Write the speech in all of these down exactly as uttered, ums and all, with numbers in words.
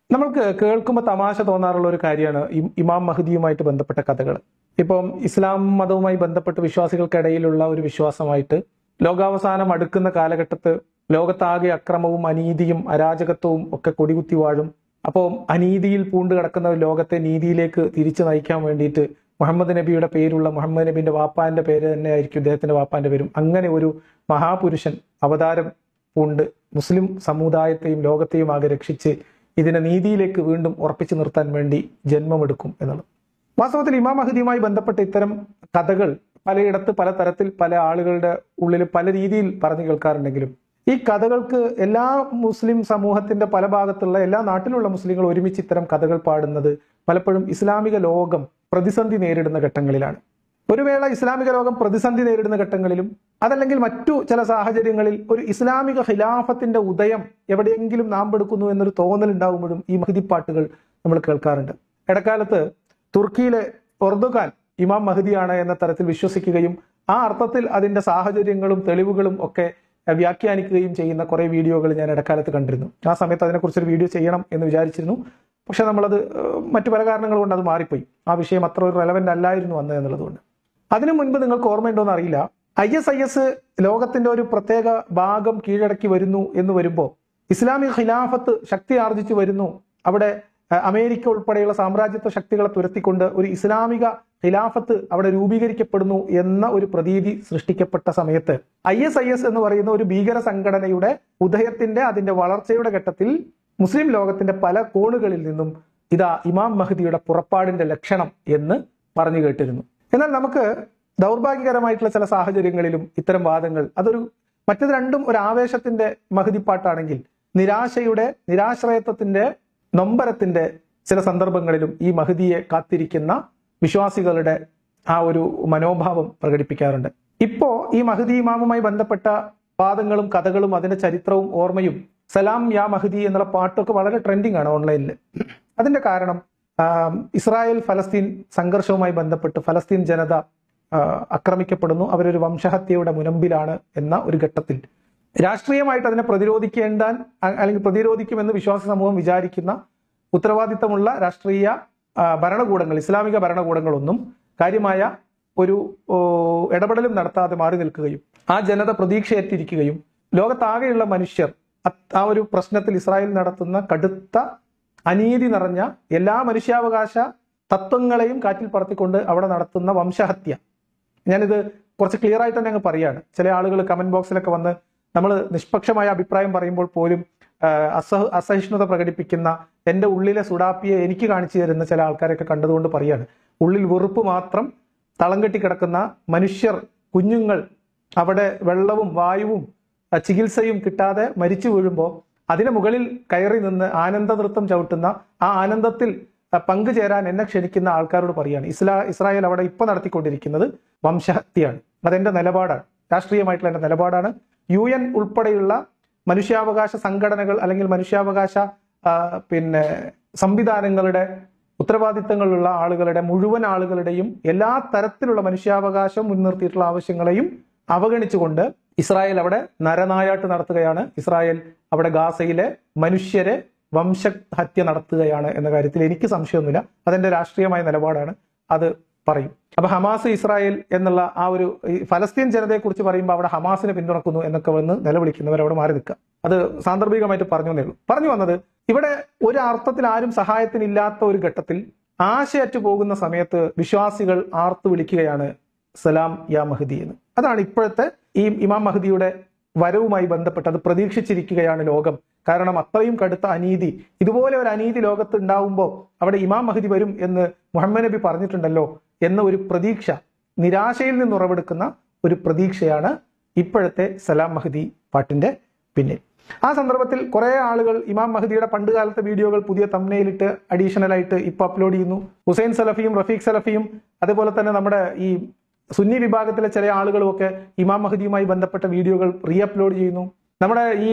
നമ്മൾക്ക് കേൾക്കുമ്പോൾ തമാശ തോന്നാറുള്ള ഒരു കാര്യമാണ് ഇമാം മഹദിയുമായിട്ട് ബന്ധപ്പെട്ട കഥകൾ. ഇപ്പം ഇസ്ലാം മതവുമായി ബന്ധപ്പെട്ട് വിശ്വാസികൾക്കിടയിലുള്ള ഒരു വിശ്വാസമായിട്ട് ലോകാവസാനം അടുക്കുന്ന കാലഘട്ടത്ത് ലോകത്താകെ അക്രമവും അനീതിയും അരാജകത്വവും ഒക്കെ കൊടികുത്തി വാഴും. അപ്പോൾ അനീതിയിൽ പൂണ്ട് കിടക്കുന്ന ഒരു ലോകത്തെ നീതിയിലേക്ക് തിരിച്ചു നയിക്കാൻ വേണ്ടിയിട്ട് മുഹമ്മദ് നബിയുടെ പേരുള്ള മുഹമ്മദ് നബിന്റെ വാപ്പാന്റെ പേര് തന്നെ ആയിരിക്കും ഇദ്ദേഹത്തിന്റെ വാപ്പാന്റെ പേരും. അങ്ങനെ ഒരു മഹാപുരുഷൻ അവതാരം പൂണ്ട് മുസ്ലിം സമുദായത്തെയും ലോകത്തെയും ആകെ രക്ഷിച്ച് ഇതിനെ നീതിയിലേക്ക് വീണ്ടും ഉറപ്പിച്ചു നിർത്താൻ വേണ്ടി ജന്മമെടുക്കും എന്നുള്ളത്. വാസ്തവത്തിൽ ഇമാം മഹദിയുമായി ബന്ധപ്പെട്ട ഇത്തരം കഥകൾ പലയിടത്ത് പല തരത്തിൽ പല ആളുകളുടെ ഉള്ളിൽ പല രീതിയിൽ പറഞ്ഞു കേൾക്കാറുണ്ടെങ്കിലും ഈ കഥകൾക്ക് എല്ലാ മുസ്ലിം സമൂഹത്തിന്റെ പല ഭാഗത്തുള്ള എല്ലാ നാട്ടിലുള്ള മുസ്ലിങ്ങൾ ഒരുമിച്ച് ഇത്തരം കഥകൾ പാടുന്നത് പലപ്പോഴും ഇസ്ലാമിക ലോകം പ്രതിസന്ധി നേരിടുന്ന ഘട്ടങ്ങളിലാണ്. ഒരു വേള ഇസ്ലാമിക ലോകം പ്രതിസന്ധി നേരിടുന്ന ഘട്ടങ്ങളിലും അതല്ലെങ്കിൽ മറ്റു ചില സാഹചര്യങ്ങളിൽ ഒരു ഇസ്ലാമിക ഖിലാഫത്തിന്റെ ഉദയം എവിടെയെങ്കിലും നാമ്പെടുക്കുന്നു എന്നൊരു തോന്നൽ ഉണ്ടാകുമ്പോഴും ഈ മഹദി പാട്ടുകൾ നമ്മൾ കേൾക്കാറുണ്ട്. ഇടക്കാലത്ത് തുർക്കിയിലെ ഒർദുഗാൻ ഇമാം മഹദിയാണ് എന്ന തരത്തിൽ വിശ്വസിക്കുകയും ആ അർത്ഥത്തിൽ അതിന്റെ സാഹചര്യങ്ങളും തെളിവുകളും ഒക്കെ വ്യാഖ്യാനിക്കുകയും ചെയ്യുന്ന കുറെ വീഡിയോകൾ ഞാൻ ഇടക്കാലത്ത് കണ്ടിരുന്നു. ആ സമയത്ത് അതിനെക്കുറിച്ചൊരു വീഡിയോ ചെയ്യണം എന്ന് വിചാരിച്ചിരുന്നു. പക്ഷെ നമ്മളത് മറ്റു പല കാരണങ്ങൾ കൊണ്ട് അത് മാറിപ്പോയി. ആ വിഷയം അത്ര ഒരു റെലവന്റ് അല്ലായിരുന്നു അന്ന് എന്നുള്ളതുകൊണ്ട്. അതിനു മുൻപ് നിങ്ങൾക്ക് ഓർമ്മയുണ്ടോന്ന് അറിയില്ല, ഐ എസ് ഐ എസ് ലോകത്തിന്റെ ഒരു പ്രത്യേക ഭാഗം കീഴടക്കി വരുന്നു എന്ന് വരുമ്പോൾ ഇസ്ലാമിക ഖിലാഫത്ത് ശക്തി ആർജിച്ചു വരുന്നു, അവിടെ അമേരിക്ക ഉൾപ്പെടെയുള്ള സാമ്രാജ്യത്വ ശക്തികളെ തുരത്തിക്കൊണ്ട് ഒരു ഇസ്ലാമിക ഖിലാഫത്ത് അവിടെ രൂപീകരിക്കപ്പെടുന്നു എന്ന ഒരു പ്രതീതി സൃഷ്ടിക്കപ്പെട്ട സമയത്ത് ഐ എസ് ഐ എസ് എന്ന് പറയുന്ന ഒരു ഭീകര സംഘടനയുടെ ഉദയത്തിന്റെ അതിന്റെ വളർച്ചയുടെ ഘട്ടത്തിൽ മുസ്ലിം ലോകത്തിന്റെ പല കോണുകളിൽ നിന്നും ഇതാ ഇമാം മഹദിയുടെ പുറപ്പാടിന്റെ ലക്ഷണം എന്ന് പറഞ്ഞു കേട്ടിരുന്നു. എന്നാൽ നമുക്ക് ദൗർഭാഗ്യകരമായിട്ടുള്ള ചില സാഹചര്യങ്ങളിലും ഇത്തരം വാദങ്ങൾ അതൊരു മറ്റത് രണ്ടും ഒരു ആവേശത്തിന്റെ മഹദിപ്പാട്ടാണെങ്കിൽ നിരാശയുടെ നിരാശ്രയത്വത്തിന്റെ നൊമ്പരത്തിന്റെ ചില സന്ദർഭങ്ങളിലും ഈ മഹദിയെ കാത്തിരിക്കുന്ന വിശ്വാസികളുടെ ആ ഒരു മനോഭാവം പ്രകടിപ്പിക്കാറുണ്ട്. ഇപ്പോ ഈ മഹദി ഇമാമുമായി ബന്ധപ്പെട്ട വാദങ്ങളും കഥകളും അതിന്റെ ചരിത്രവും ഓർമ്മയും സലാം യാ മഹദി എന്നുള്ള പാട്ടൊക്കെ വളരെ ട്രെൻഡിങ് ആണ് ഓൺലൈനിൽ. അതിന്റെ കാരണം ഇസ്രായേൽ ഫലസ്തീൻ സംഘർഷവുമായി ബന്ധപ്പെട്ട് ഫലസ്തീൻ ജനത ആക്രമിക്കപ്പെടുന്നു, അവരൊരു വംശഹത്യയുടെ മുനമ്പിലാണ് എന്ന ഒരു ഘട്ടത്തിൽ രാഷ്ട്രീയമായിട്ട് അതിനെ പ്രതിരോധിക്കേണ്ട അല്ലെങ്കിൽ പ്രതിരോധിക്കുമെന്ന് വിശ്വാസി സമൂഹം വിചാരിക്കുന്ന ഉത്തരവാദിത്തമുള്ള രാഷ്ട്രീയ ഭരണകൂടങ്ങൾ ഇസ്ലാമിക ഭരണകൂടങ്ങളൊന്നും കാര്യമായ ഒരു ഇടപെടലും നടത്താതെ മാറി നിൽക്കുകയും ആ ജനത പ്രതീക്ഷയേറ്റിരിക്കുകയും ലോകത്താകെയുള്ള മനുഷ്യർ ആ ഒരു പ്രശ്നത്തിൽ ഇസ്രായേൽ നടത്തുന്ന കടുത്ത അനീതി നിറഞ്ഞ എല്ലാ മനുഷ്യാവകാശ തത്വങ്ങളെയും കാറ്റിൽ പറത്തിക്കൊണ്ട് അവിടെ നടത്തുന്ന വംശഹത്യ. ഞാനിത് കുറച്ച് ക്ലിയർ ആയിട്ട് തന്നെ അങ്ങ് പറയാണ്. ചില ആളുകൾ കമന്റ് ബോക്സിലൊക്കെ വന്ന് നമ്മൾ നിഷ്പക്ഷമായ അഭിപ്രായം പറയുമ്പോൾ പോലും അസഹ അസഹിഷ്ണുത പ്രകടിപ്പിക്കുന്ന എൻ്റെ ഉള്ളിലെ സുഡാപ്പിയെ എനിക്ക് കാണിച്ചു തരുന്ന ചില ആൾക്കാരൊക്കെ കണ്ടതുകൊണ്ട് പറയാണ്, ഉള്ളിൽ വെറുപ്പ് മാത്രം തളം കെട്ടി കിടക്കുന്ന മനുഷ്യർ, കുഞ്ഞുങ്ങൾ അവിടെ വെള്ളവും വായുവും ചികിത്സയും കിട്ടാതെ മരിച്ചു വീഴുമ്പോൾ അതിന് മുകളിൽ കയറി നിന്ന് ആനന്ദ നൃത്തം ചവിട്ടുന്ന ആ ആനന്ദത്തിൽ പങ്കുചേരാൻ എന്നെ ക്ഷണിക്കുന്ന ആൾക്കാരോട് പറയാണ്, ഇസ്ലാ ഇസ്രായേൽ അവിടെ ഇപ്പൊ നടത്തിക്കൊണ്ടിരിക്കുന്നത് വംശഹത്യയാണ്. അതെന്റെ നിലപാടാണ്, രാഷ്ട്രീയമായിട്ടുള്ള എന്റെ നിലപാടാണ്. യു എൻ ഉൾപ്പെടെയുള്ള മനുഷ്യാവകാശ സംഘടനകൾ അല്ലെങ്കിൽ മനുഷ്യാവകാശ പിന്നെ സംവിധാനങ്ങളുടെ ഉത്തരവാദിത്തങ്ങളുള്ള ആളുകളുടെ മുഴുവൻ ആളുകളുടെയും എല്ലാ തരത്തിലുള്ള മനുഷ്യാവകാശം മുൻനിർത്തിയിട്ടുള്ള ആവശ്യങ്ങളെയും അവഗണിച്ചുകൊണ്ട് ഇസ്രായേൽ അവിടെ നരനായാട്ട് നടത്തുകയാണ്. ഇസ്രായേൽ അവിടെ ഗാസയിലെ മനുഷ്യരെ വംശഹത്യ നടത്തുകയാണ് എന്ന കാര്യത്തിൽ എനിക്ക് സംശയമൊന്നുമില്ല. അതെന്റെ രാഷ്ട്രീയമായ നിലപാടാണ്, അത് പറയും. അപ്പൊ ഹമാസ് ഇസ്രായേൽ എന്നുള്ള ആ ഒരു ഫലസ്തീൻ ജനതയെ കുറിച്ച് പറയുമ്പോൾ അവിടെ ഹമാസിനെ പിന്തുണക്കുന്നു എന്നൊക്കെ വന്ന് നിലവിളിക്കുന്നവർ അവിടെ മാറി നിൽക്കുക. അത് സാന്ദർഭികമായിട്ട് പറഞ്ഞു എന്നേ ഉള്ളൂ. പറഞ്ഞു വന്നത് ഇവിടെ ഒരു അർത്ഥത്തിൽ ആരും സഹായത്തിനില്ലാത്ത ഒരു ഘട്ടത്തിൽ ആശയറ്റു പോകുന്ന സമയത്ത് വിശ്വാസികൾ ആർത്തു വിളിക്കുകയാണ് സലാം യാ മഹദി എന്ന്. അതാണ് ഇപ്പോഴത്തെ ഈ ഇമാം മഹദിയുടെ വരവുമായി ബന്ധപ്പെട്ട് അത് പ്രതീക്ഷിച്ചിരിക്കുകയാണ് ലോകം. കാരണം അത്രയും കടുത്ത അനീതി, ഇതുപോലെ ഒരു അനീതി ലോകത്ത് ഉണ്ടാവുമ്പോൾ അവിടെ ഇമാം മഹദി വരും എന്ന് മുഹമ്മദ് നബി പറഞ്ഞിട്ടുണ്ടല്ലോ എന്ന ഒരു പ്രതീക്ഷ, നിരാശയിൽ നിന്ന് ഉറവെടുക്കുന്ന ഒരു പ്രതീക്ഷയാണ് ഇപ്പോഴത്തെ സലാം മഹദി പാട്ടിന്റെ പിന്നിൽ. ആ സന്ദർഭത്തിൽ കുറെ ആളുകൾ ഇമാം മഹദിയുടെ പണ്ടുകാലത്തെ വീഡിയോകൾ പുതിയ തംബ്നെയിലിട്ട് അഡീഷണൽ ആയിട്ട് ഇപ്പൊ അപ്ലോഡ് ചെയ്യുന്നു. ഹുസൈൻ സലഫിയും റഫീഖ് സലഫിയും അതുപോലെ തന്നെ നമ്മുടെ ഈ സുന്നി വിഭാഗത്തിലെ ചില ആളുകളും ഒക്കെ ഇമാം മഹദിയുമായി ബന്ധപ്പെട്ട വീഡിയോകൾ റീ അപ്ലോഡ് ചെയ്യുന്നു. നമ്മുടെ ഈ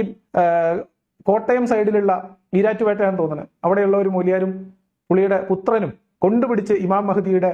കോട്ടയം സൈഡിലുള്ള ഈരാറ്റുപേട്ടയാണെന്ന് തോന്നുന്നത്, അവിടെയുള്ള ഒരു മൂലിയാരും പുള്ളിയുടെ പുത്രനും കൊണ്ടുപിടിച്ച് ഇമാം മഹദിയുടെ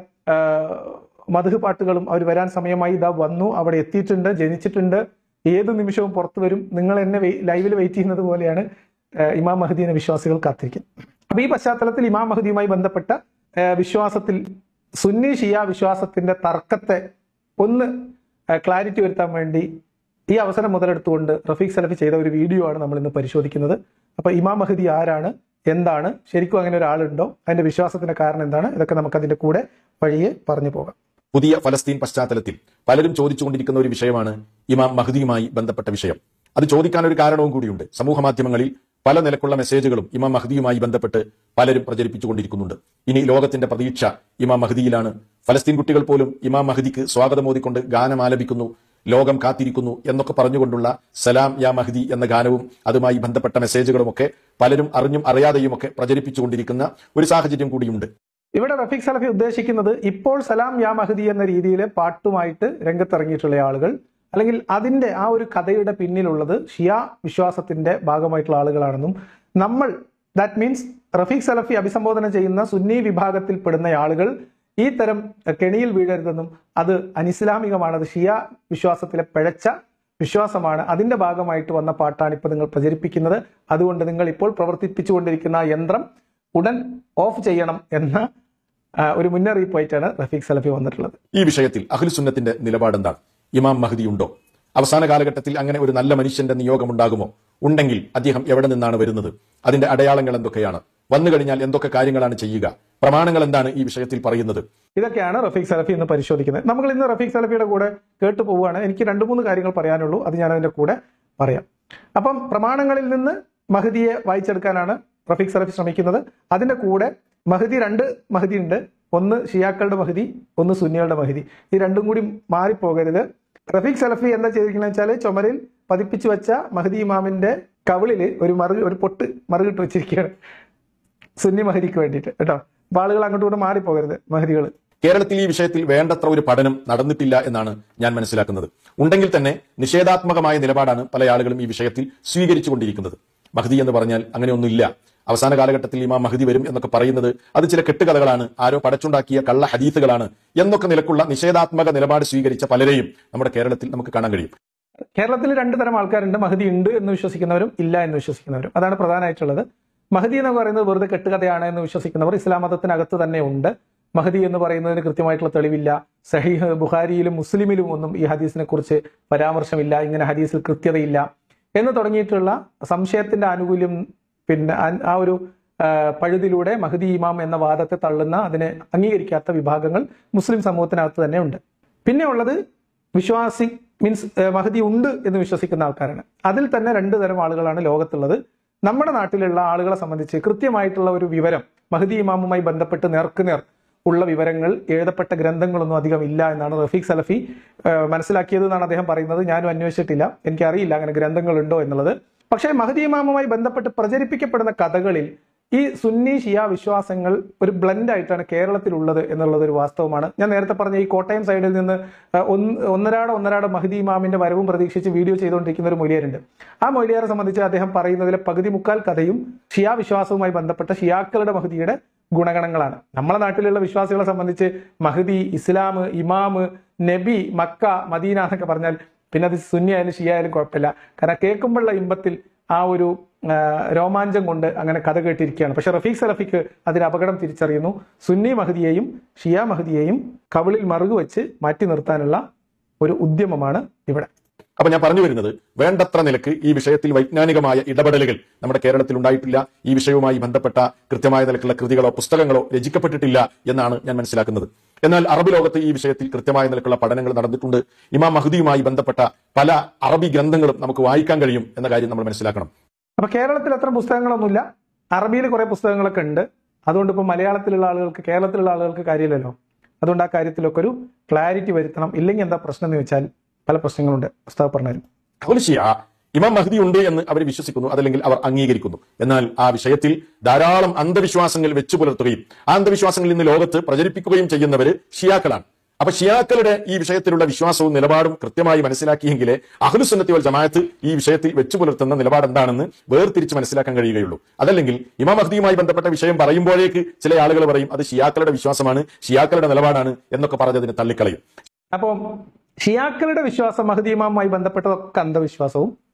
മദ്ഹ് പാട്ടുകളും അവർ വരാൻ സമയമായി ഇതാ വന്നു, അവിടെ എത്തിയിട്ടുണ്ട്, ജനിച്ചിട്ടുണ്ട്, ഏത് നിമിഷവും പുറത്തു വരും, നിങ്ങൾ എന്നെ ലൈവിൽ വെയിറ്റ് ചെയ്യുന്നത് പോലെയാണ് ഇമാം മഹദിയെ വിശ്വാസികൾ കാത്തിരിക്കുന്നത്. അപ്പൊ ഈ പശ്ചാത്തലത്തിൽ ഇമാം മഹദിയുമായി ബന്ധപ്പെട്ട വിശ്വാസത്തിൽ സുന്നി ഷിയ വിശ്വാസത്തിന്റെ തർക്കത്തെ ഒന്ന് ക്ലാരിറ്റി വരുത്താൻ വേണ്ടി ഈ അവസരം മുതലെടുത്തുകൊണ്ട് റഫീഖ് സലഫി ചെയ്ത ഒരു വീഡിയോ ആണ് നമ്മൾ ഇന്ന് പരിശോധിക്കുന്നത്. അപ്പൊ ഇമാം മഹദി ആരാണ്, എന്താണ്, ശരിക്കും അങ്ങനെ ഒരാളുണ്ടോ, അതിന്റെ വിശ്വാസത്തിന്റെ കാരണം എന്താണ്, ഇതൊക്കെ നമുക്ക് അതിന്റെ കൂടെ വഴിയെ പറഞ്ഞു പോകാം. പുതിയ ഫലസ്തീൻ പശ്ചാത്തലത്തിൽ പലരും ചോദിച്ചുകൊണ്ടിരിക്കുന്ന ഒരു വിഷയമാണ് ഇമാം മഹദിയുമായി ബന്ധപ്പെട്ട വിഷയം. അത് ചോദിക്കാൻ ഒരു കാരണവും കൂടിയുണ്ട്. സമൂഹ മാധ്യമങ്ങളിൽ പല നിലക്കുള്ള മെസ്സേജുകളും ഇമാം മഹദിയുമായി ബന്ധപ്പെട്ട് പലരും പ്രചരിപ്പിച്ചുകൊണ്ടിരിക്കുന്നുണ്ട്. ഇനി ലോകത്തിന്റെ പ്രതീക്ഷ ഇമാം മഹദിയിലാണ്. ഫലസ്തീൻ കുട്ടികൾ പോലും ഇമാം മഹദിക്ക് സ്വാഗതമോദിക്കൊണ്ട് ഗാനം ആലപിക്കുന്നു, ലോകം കാത്തിരിക്കുന്നു എന്നൊക്കെ പറഞ്ഞുകൊണ്ടുള്ള സലാം യാ മഹദി എന്ന ഗാനവും അതുമായി ബന്ധപ്പെട്ട മെസ്സേജുകളുമൊക്കെ പലരും അറിഞ്ഞും അറിയാതെയുമൊക്കെ പ്രചരിപ്പിച്ചുകൊണ്ടിരിക്കുന്ന ഒരു സാഹചര്യം കൂടിയുണ്ട്. ഇവിടെ റഫീഖ് സലഫി ഉദ്ദേശിക്കുന്നത് ഇപ്പോൾ സലാം യാ മഹദി എന്ന രീതിയിലെ പാട്ടുമായിട്ട് രംഗത്തിറങ്ങിയിട്ടുള്ള ആളുകൾ, അല്ലെങ്കിൽ അതിന്റെ ആ ഒരു കഥയുടെ പിന്നിലുള്ളത് ഷിയ വിശ്വാസത്തിന്റെ ഭാഗമായിട്ടുള്ള ആളുകളാണെന്നും, നമ്മൾ ദാറ്റ് മീൻസ് റഫീഖ് സലഫി അഭിസംബോധന ചെയ്യുന്ന സുന്നി വിഭാഗത്തിൽ പെടുന്ന ആളുകൾ ഈ തരം കെണിയിൽ വീഴരുതെന്നും, അത് അനിസ്ലാമികമാണ്, അത് ഷിയ വിശ്വാസത്തിലെ പിഴച്ച വിശ്വാസമാണ്, അതിന്റെ ഭാഗമായിട്ട് വന്ന പാട്ടാണ് ഇപ്പൊ നിങ്ങൾ പ്രചരിപ്പിക്കുന്നത്, അതുകൊണ്ട് നിങ്ങൾ ഇപ്പോൾ പ്രവർത്തിപ്പിച്ചുകൊണ്ടിരിക്കുന്ന യന്ത്രം ഉടൻ ഓഫ് ചെയ്യണം എന്ന ഒരു മുന്നറിയിപ്പായിട്ടാണ് റഫീഖ് സലഫി വന്നിട്ടുള്ളത്. ഈ വിഷയത്തിൽ അഹ്ലു സുന്നത്തിന്റെ നിലപാടെന്താണ്? ഇമാം മഹദി ഉണ്ടോ? അവസാന കാലഘട്ടത്തിൽ അങ്ങനെ ഒരു നല്ല മനുഷ്യന്റെ നിയോഗമുണ്ടാകുമോ? ഉണ്ടെങ്കിൽ അദ്ദേഹം എവിടെ നിന്നാണ് വരുന്നത്? അതിന്റെ അടയാളങ്ങൾ എന്തൊക്കെയാണ്? വന്നു കഴിഞ്ഞാൽ എന്തൊക്കെ കാര്യങ്ങളാണ് ചെയ്യുക? പ്രമാണങ്ങൾ എന്താണ് ഈ വിഷയത്തിൽ പറയുന്നത്? ഇതൊക്കെയാണ് റഫീഖ് സലഫി ഇന്ന് പരിശോധിക്കുന്നത്. നമ്മൾ ഇന്ന് റഫീഖ് സലഫിയുടെ കൂടെ കേട്ടു പോവുകയാണ്. എനിക്ക് രണ്ടു മൂന്ന് കാര്യങ്ങൾ പറയാനുള്ളൂ, അത് ഞാൻ അതിന്റെ കൂടെ പറയാം. അപ്പം പ്രമാണങ്ങളിൽ നിന്ന് മഹദിയെ വായിച്ചെടുക്കാനാണ് റഫീഖ് സലഫി ശ്രമിക്കുന്നത്. അതിന്റെ കൂടെ മഹദി രണ്ട് മഹദി ഉണ്ട്, ഒന്ന് ഷിയാക്കളുടെ മഹദി, ഒന്ന് സുന്നികളുടെ മഹദി. ഈ രണ്ടും കൂടി മാറിപ്പോകരുത്. റഫീഖ് സലഫി എന്താ ചെയ്തിരിക്കുന്നത് വെച്ചാൽ ചുമരിൽ പതിപ്പിച്ചു വെച്ച മഹദി ഇമാമിന്റെ കവിളില് ഒരു മറുക് ഒരു പൊട്ട് മറുകിട്ട് വെച്ചിരിക്കുകയാണ് സുന്നി മഹദിക്ക് വേണ്ടിയിട്ട് കേട്ടോ. അപ്പൊ ആളുകൾ അങ്ങോട്ടും കൂടെ മാറിപ്പോകരുത് മഹദികൾ. കേരളത്തിൽ ഈ വിഷയത്തിൽ വേണ്ടത്ര ഒരു പഠനം നടന്നിട്ടില്ല എന്നാണ് ഞാൻ മനസ്സിലാക്കുന്നത്. ഉണ്ടെങ്കിൽ തന്നെ നിഷേധാത്മകമായ നിലപാടാണ് പല ആളുകളും ഈ വിഷയത്തിൽ സ്വീകരിച്ചുകൊണ്ടിരിക്കുന്നത്. മഹദി എന്ന് പറഞ്ഞാൽ അങ്ങനെയൊന്നുമില്ല. അവസാന കാലഘട്ടത്തിൽ ഇമാം മഹദി വരും എന്നൊക്കെ പറയുന്നത് അത് ചില കെട്ടുകഥകളാണ്, ആരോ പടച്ചുണ്ടാക്കിയ കള്ള ഹദീസുകളാണ് എന്നൊക്കെ നിലക്കുള്ള നിഷേധാത്മക നിലപാട് സ്വീകരിച്ച പലരെയും നമ്മുടെ കേരളത്തിൽ നമുക്ക് കാണാൻ കഴിയും. കേരളത്തിൽ രണ്ടു തരം ആൾക്കാരുണ്ട്, മഹദി ഉണ്ട് എന്ന് വിശ്വസിക്കുന്നവരും ഇല്ല എന്ന് വിശ്വസിക്കുന്നവരും. അതാണ് പ്രധാനമായിട്ടുള്ളത്. മഹദി എന്ന് പറയുന്നത് വെറുതെ കെട്ടുകഥയാണ് എന്ന് വിശ്വസിക്കുന്നവർ ഇസ്ലാം മതത്തിനകത്ത് തന്നെ ഉണ്ട്. മഹദി എന്ന് പറയുന്നതിന് കൃത്യമായിട്ടുള്ള തെളിവില്ല, സഹീഹ് ബുഖാരിയിലും മുസ്ലിമിലും ഒന്നും ഈ ഹദീസിനെ കുറിച്ച് പരാമർശമില്ല, ഇങ്ങനെ ഹദീസിൽ കൃത്യതയില്ല എന്ന് തുടങ്ങിയിട്ടുള്ള സംശയത്തിന്റെ ആനുകൂല്യം, പിന്നെ ആ ഒരു പഴുതിലൂടെ മഹദി ഇമാം എന്ന വാദത്തെ തള്ളുന്ന, അതിനെ അംഗീകരിക്കാത്ത വിഭാഗങ്ങൾ മുസ്ലിം സമൂഹത്തിനകത്ത് തന്നെ ഉണ്ട്. പിന്നെ ഉള്ളത് വിശ്വാസി മീൻസ് മഹദി ഉണ്ട് എന്ന് വിശ്വസിക്കുന്ന ആൾക്കാരാണ്. അതിൽ തന്നെ രണ്ടു തരം ആളുകളാണ് ലോകത്തുള്ളത്. നമ്മുടെ നാട്ടിലുള്ള ആളുകളെ സംബന്ധിച്ച് കൃത്യമായിട്ടുള്ള ഒരു വിവരം മഹദി ഇമാമുമായി ബന്ധപ്പെട്ട് നേർക്കുനേർ ഉള്ള വിവരങ്ങൾ എഴുതപ്പെട്ട ഗ്രന്ഥങ്ങളൊന്നും അധികം ഇല്ല എന്നാണ് റഫീഖ് സലഫി മനസ്സിലാക്കിയത് എന്നാണ് അദ്ദേഹം പറയുന്നത്. ഞാനും അന്വേഷിച്ചിട്ടില്ല, എനിക്കറിയില്ല അങ്ങനെ ഗ്രന്ഥങ്ങളുണ്ടോ എന്നുള്ളത്. പക്ഷേ മഹദി ഇമാമുമായി ബന്ധപ്പെട്ട് പ്രചരിപ്പിക്കപ്പെടുന്ന കഥകളിൽ ഈ സുന്നി ഷിയ വിശ്വാസങ്ങൾ ഒരു ബ്ലെൻഡ് ആയിട്ടാണ് കേരളത്തിലുള്ളത് എന്നുള്ളത് ഒരു വാസ്തവമാണ്. ഞാൻ നേരത്തെ പറഞ്ഞ ഈ കോട്ടയം സൈഡിൽ നിന്ന് ഒന്നരാട ഒന്നരാട മഹദി ഇമാമിന്റെ വരവും പ്രതീക്ഷിച്ച് വീഡിയോ ചെയ്തുകൊണ്ടിരിക്കുന്ന ഒരു മൊയ്ലിയാരുണ്ട്. ആ മൊയ്ലിയാരെ സംബന്ധിച്ച് അദ്ദേഹം പറയുന്നതിലെ പകുതി മുക്കാൽ കഥയും ഷിയ വിശ്വാസവുമായി ബന്ധപ്പെട്ട ഷിയാക്കളുടെ മഹദിയുടെ ഗുണഗണങ്ങളാണ്. നമ്മളെ നാട്ടിലുള്ള വിശ്വാസികളെ സംബന്ധിച്ച് മഹദി, ഇസ്ലാം, ഇമാമ്, നബി, മക്ക, മദീന എന്നൊക്കെ പറഞ്ഞാൽ പിന്നെ അത് സുന്നി ആയാലും ഷിയ ആയാലും കുഴപ്പമില്ല. കാരണം കേൾക്കുമ്പോഴുള്ള ഇമ്പത്തിൽ ആ ഒരു രോമാഞ്ചം കൊണ്ട് അങ്ങനെ കഥ കേട്ടിരിക്കുകയാണ്. പക്ഷെ റഫീഖ് സലഫിക്ക് അതിന് അപകടം തിരിച്ചറിയുന്നു. സുന്നി മഹദിയെയും ഷിയ മഹദിയെയും കവിളിൽ മറുകു വെച്ച് മാറ്റി നിർത്താനുള്ള ഒരു ഉദ്യമമാണ് ഇവിടെ. അപ്പൊ ഞാൻ പറഞ്ഞു വരുന്നത്, വേണ്ടത്ര നിലക്ക് ഈ വിഷയത്തിൽ വൈജ്ഞാനികമായ ഇടപെടലുകൾ നമ്മുടെ കേരളത്തിൽ ഉണ്ടായിട്ടില്ല. ഈ വിഷയവുമായി ബന്ധപ്പെട്ട കൃത്യമായ നിലക്കുള്ള കൃതികളോ പുസ്തകങ്ങളോ രചിക്കപ്പെട്ടിട്ടില്ല എന്നാണ് ഞാൻ മനസ്സിലാക്കുന്നത്. എന്നാൽ അറബ് ലോകത്ത് ഈ വിഷയത്തിൽ കൃത്യമായ നിലക്കുള്ള പഠനങ്ങൾ നടന്നിട്ടുണ്ട്. ഇമാം മഹദിയുമായി ബന്ധപ്പെട്ട പല അറബി ഗ്രന്ഥങ്ങളും നമുക്ക് വായിക്കാൻ കഴിയും എന്ന കാര്യം നമ്മൾ മനസ്സിലാക്കണം. അപ്പൊ കേരളത്തിൽ അത്ര പുസ്തകങ്ങളൊന്നുമില്ല, അറബിയിൽ കുറെ പുസ്തകങ്ങളൊക്കെ ഉണ്ട്. അതുകൊണ്ട് ഇപ്പൊ മലയാളത്തിലുള്ള ആളുകൾക്ക്, കേരളത്തിലുള്ള ആളുകൾക്ക് കാര്യമില്ലല്ലോ. അതുകൊണ്ട് ആ കാര്യത്തിലൊക്കെ ഒരു ക്ലാരിറ്റി വരുത്തണം. ഇല്ലെങ്കിൽ എന്താ പ്രശ്നം എന്ന് വെച്ചാൽ പല പ്രശ്നങ്ങളുണ്ട്. ഉസ്താദ് പറഞ്ഞു. ഇമാം മഹദി ഉണ്ട് എന്ന് അവർ വിശ്വസിക്കുന്നു, അതല്ലെങ്കിൽ അവർ അംഗീകരിക്കുന്നു. എന്നാൽ ആ വിഷയത്തിൽ ധാരാളം അന്ധവിശ്വാസങ്ങൾ വെച്ചു പുലർത്തുകയും ആ അന്ധവിശ്വാസങ്ങളിൽ നിന്ന് ലോകത്ത് പ്രചരിപ്പിക്കുകയും ചെയ്യുന്നവര് ഷിയാക്കളാണ്. അപ്പൊ ഷിയാക്കളുടെ ഈ വിഷയത്തിലുള്ള വിശ്വാസവും നിലപാടും കൃത്യമായി മനസ്സിലാക്കിയെങ്കിലേ അഹ്ലുസുന്നത്തി വൽ ജമാഅത്ത് ഈ വിഷയത്തിൽ വെച്ചു പുലർത്തുന്ന നിലപാട് എന്താണെന്ന് വേർതിരിച്ച് മനസ്സിലാക്കാൻ കഴിയുകയുള്ളൂ. അതല്ലെങ്കിൽ ഇമാം മഹദിയുമായി ബന്ധപ്പെട്ട വിഷയം പറയുമ്പോഴേക്ക് ചില ആളുകൾ പറയും അത് ഷിയാക്കളുടെ വിശ്വാസമാണ്, ഷിയാക്കളുടെ നിലപാടാണ് എന്നൊക്കെ പറഞ്ഞതിന് തള്ളിക്കളയും. അപ്പം ഷിയാക്കളുടെ വിശ്വാസം മഹദി ഇമാമുമായി ബന്ധപ്പെട്ടതൊക്കെ അന്ധവിശ്വാസവും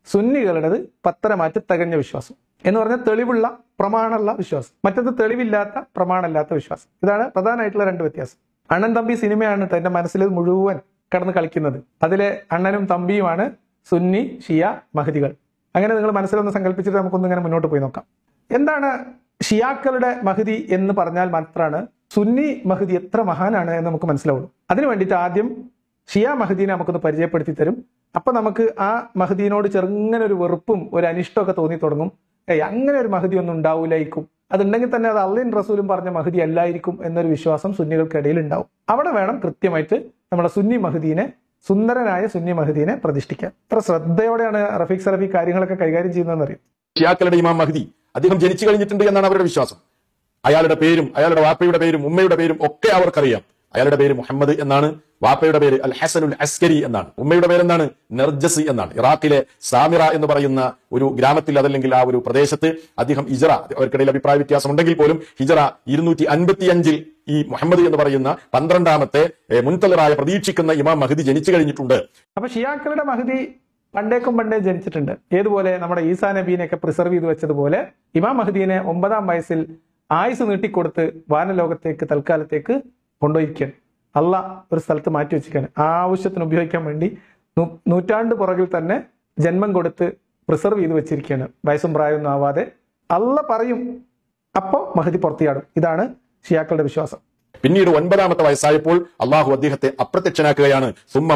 സുന്നികളുടേത് പത്തരമാറ്റ് തികഞ്ഞ വിശ്വാസം എന്ന് പറഞ്ഞാൽ തെളിവുള്ള പ്രമാണമുള്ള വിശ്വാസം, മറ്റത് തെളിവില്ലാത്ത പ്രമാണമില്ലാത്ത വിശ്വാസം. ഇതാണ് പ്രധാനമായിട്ടുള്ള രണ്ട് വ്യത്യാസം. അണ്ണൻ തമ്പി സിനിമയാണ് എന്റെ മനസ്സിൽ മുഴുവൻ കടന്ന് കളിക്കുന്നത്. അതിലെ അണ്ണനും തമ്പിയുമാണ് സുന്നി ഷിയ മഹദികൾ. അങ്ങനെ നിങ്ങൾ മനസ്സിലൊന്ന് സങ്കല്പിച്ചിട്ട് നമുക്കൊന്ന് ഇങ്ങനെ മുന്നോട്ട് പോയി നോക്കാം. എന്താണ് ഷിയാക്കളുടെ മഹദി എന്ന് പറഞ്ഞാൽ മാത്രമാണ് സുന്നി മഹദി എത്ര മഹാനാണ് എന്ന് നമുക്ക് മനസ്സിലാവുള്ളൂ. അതിനു വേണ്ടിയിട്ട് ആദ്യം ഷിയ മഹദീനെ നമുക്കൊന്ന് പരിചയപ്പെടുത്തി തരും. അപ്പൊ നമുക്ക് ആ മഹദീനോട് ചെറുങ്ങനെ ഒരു വെറുപ്പും ഒരു അനിഷ്ടമൊക്കെ തോന്നി തുടങ്ങും. ഏയ് അങ്ങനെ ഒരു മഹദി ഒന്നും ഉണ്ടാവില്ലായിരിക്കും, അതുണ്ടെങ്കിൽ തന്നെ അത് അള്ളയും റസൂലും പറഞ്ഞ മഹദി അല്ലായിരിക്കും എന്നൊരു വിശ്വാസം സുന്നികൾക്കിടയിൽ ഉണ്ടാവും. അവിടെ വേണം കൃത്യമായിട്ട് നമ്മുടെ സുന്നി മഹദീനെ, സുന്ദരനായ സുന്നി മഹദീനെ പ്രതിഷ്ഠിക്കാൻ. ഇത്ര ശ്രദ്ധയോടെയാണ് റഫീഖ് സലഫി കാര്യങ്ങളൊക്കെ കൈകാര്യം ചെയ്യുന്നതെന്ന് അറിയാം. ഷിയാക്കളുടെ ഇമാം മഹദി അദ്ദേഹം ജനിച്ചു കഴിഞ്ഞിട്ടുണ്ട് എന്നാണ് അവരുടെ വിശ്വാസം. അയാളുടെ പേരും അയാളുടെ വാപ്പയുടെ പേരും ഉമ്മയുടെ പേരും ഒക്കെ അവർക്കറിയാം. അയാളുടെ പേര് മുഹമ്മദ് എന്നാണ്, വാപ്പയുടെ പേര് അൽ ഹസനുൽ അസ്കരി എന്നാണ്, ഉമ്മയുടെ പേരെന്താണ് നർജസ് എന്നാണ്. ഇറാഖിലെ സാമിറ എന്ന് പറയുന്ന ഒരു ഗ്രാമത്തിൽ അതല്ലെങ്കിൽ ആ ഒരു പ്രദേശത്ത് അദ്ദേഹം ഹിജറ, അവർക്കിടയിൽ അഭിപ്രായ വ്യത്യാസം ഉണ്ടെങ്കിൽ പോലും ഹിജറ ഇരുന്നൂറ്റി അൻപത്തി അഞ്ചിൽ ഈ മുഹമ്മദ് എന്ന് പറയുന്ന പന്ത്രണ്ടാമത്തെ മുൻതലറായ പ്രതീക്ഷിക്കുന്ന ഇമാം മഹദി ജനിച്ചു കഴിഞ്ഞിട്ടുണ്ട്. അപ്പൊ ഷിയാക്കളുടെ മഹദി പണ്ടേക്കും പണ്ടേ ജനിച്ചിട്ടുണ്ട്. ഏതുപോലെ നമ്മുടെ ഈസാ നബീനെയൊക്കെ പ്രിസർവ് ചെയ്ത് വെച്ചതുപോലെ ഇമാം മഹദീനെ ഒമ്പതാം വയസ്സിൽ ആയുസ് നീട്ടിക്കൊടുത്ത് വാനലോകത്തേക്ക് തൽക്കാലത്തേക്ക് കൊണ്ടുപോയിരിക്കുകയാണ്. അള്ള ഒരു സ്ഥലത്ത് മാറ്റി വെച്ചിരിക്കുകയാണ്. ആ ആവശ്യത്തിന് ഉപയോഗിക്കാൻ വേണ്ടി നൂറ്റാണ്ട് പുറകിൽ തന്നെ ജന്മം കൊടുത്ത് പ്രിസർവ് ചെയ്ത് വെച്ചിരിക്കുകയാണ്. വയസ്സും പ്രായമൊന്നും ആവാതെ അള്ള പറയും, അപ്പോ മഹദി പുറത്തിയാടും. ഇതാണ് ഷിയാക്കളുടെ വിശ്വാസം. പിന്നീട് ഒൻപതാമത്തെ വയസ്സായപ്പോൾ അള്ളാഹു അദ്ദേഹത്തെ അപ്രത്യക്ഷനാക്കുകയാണ്.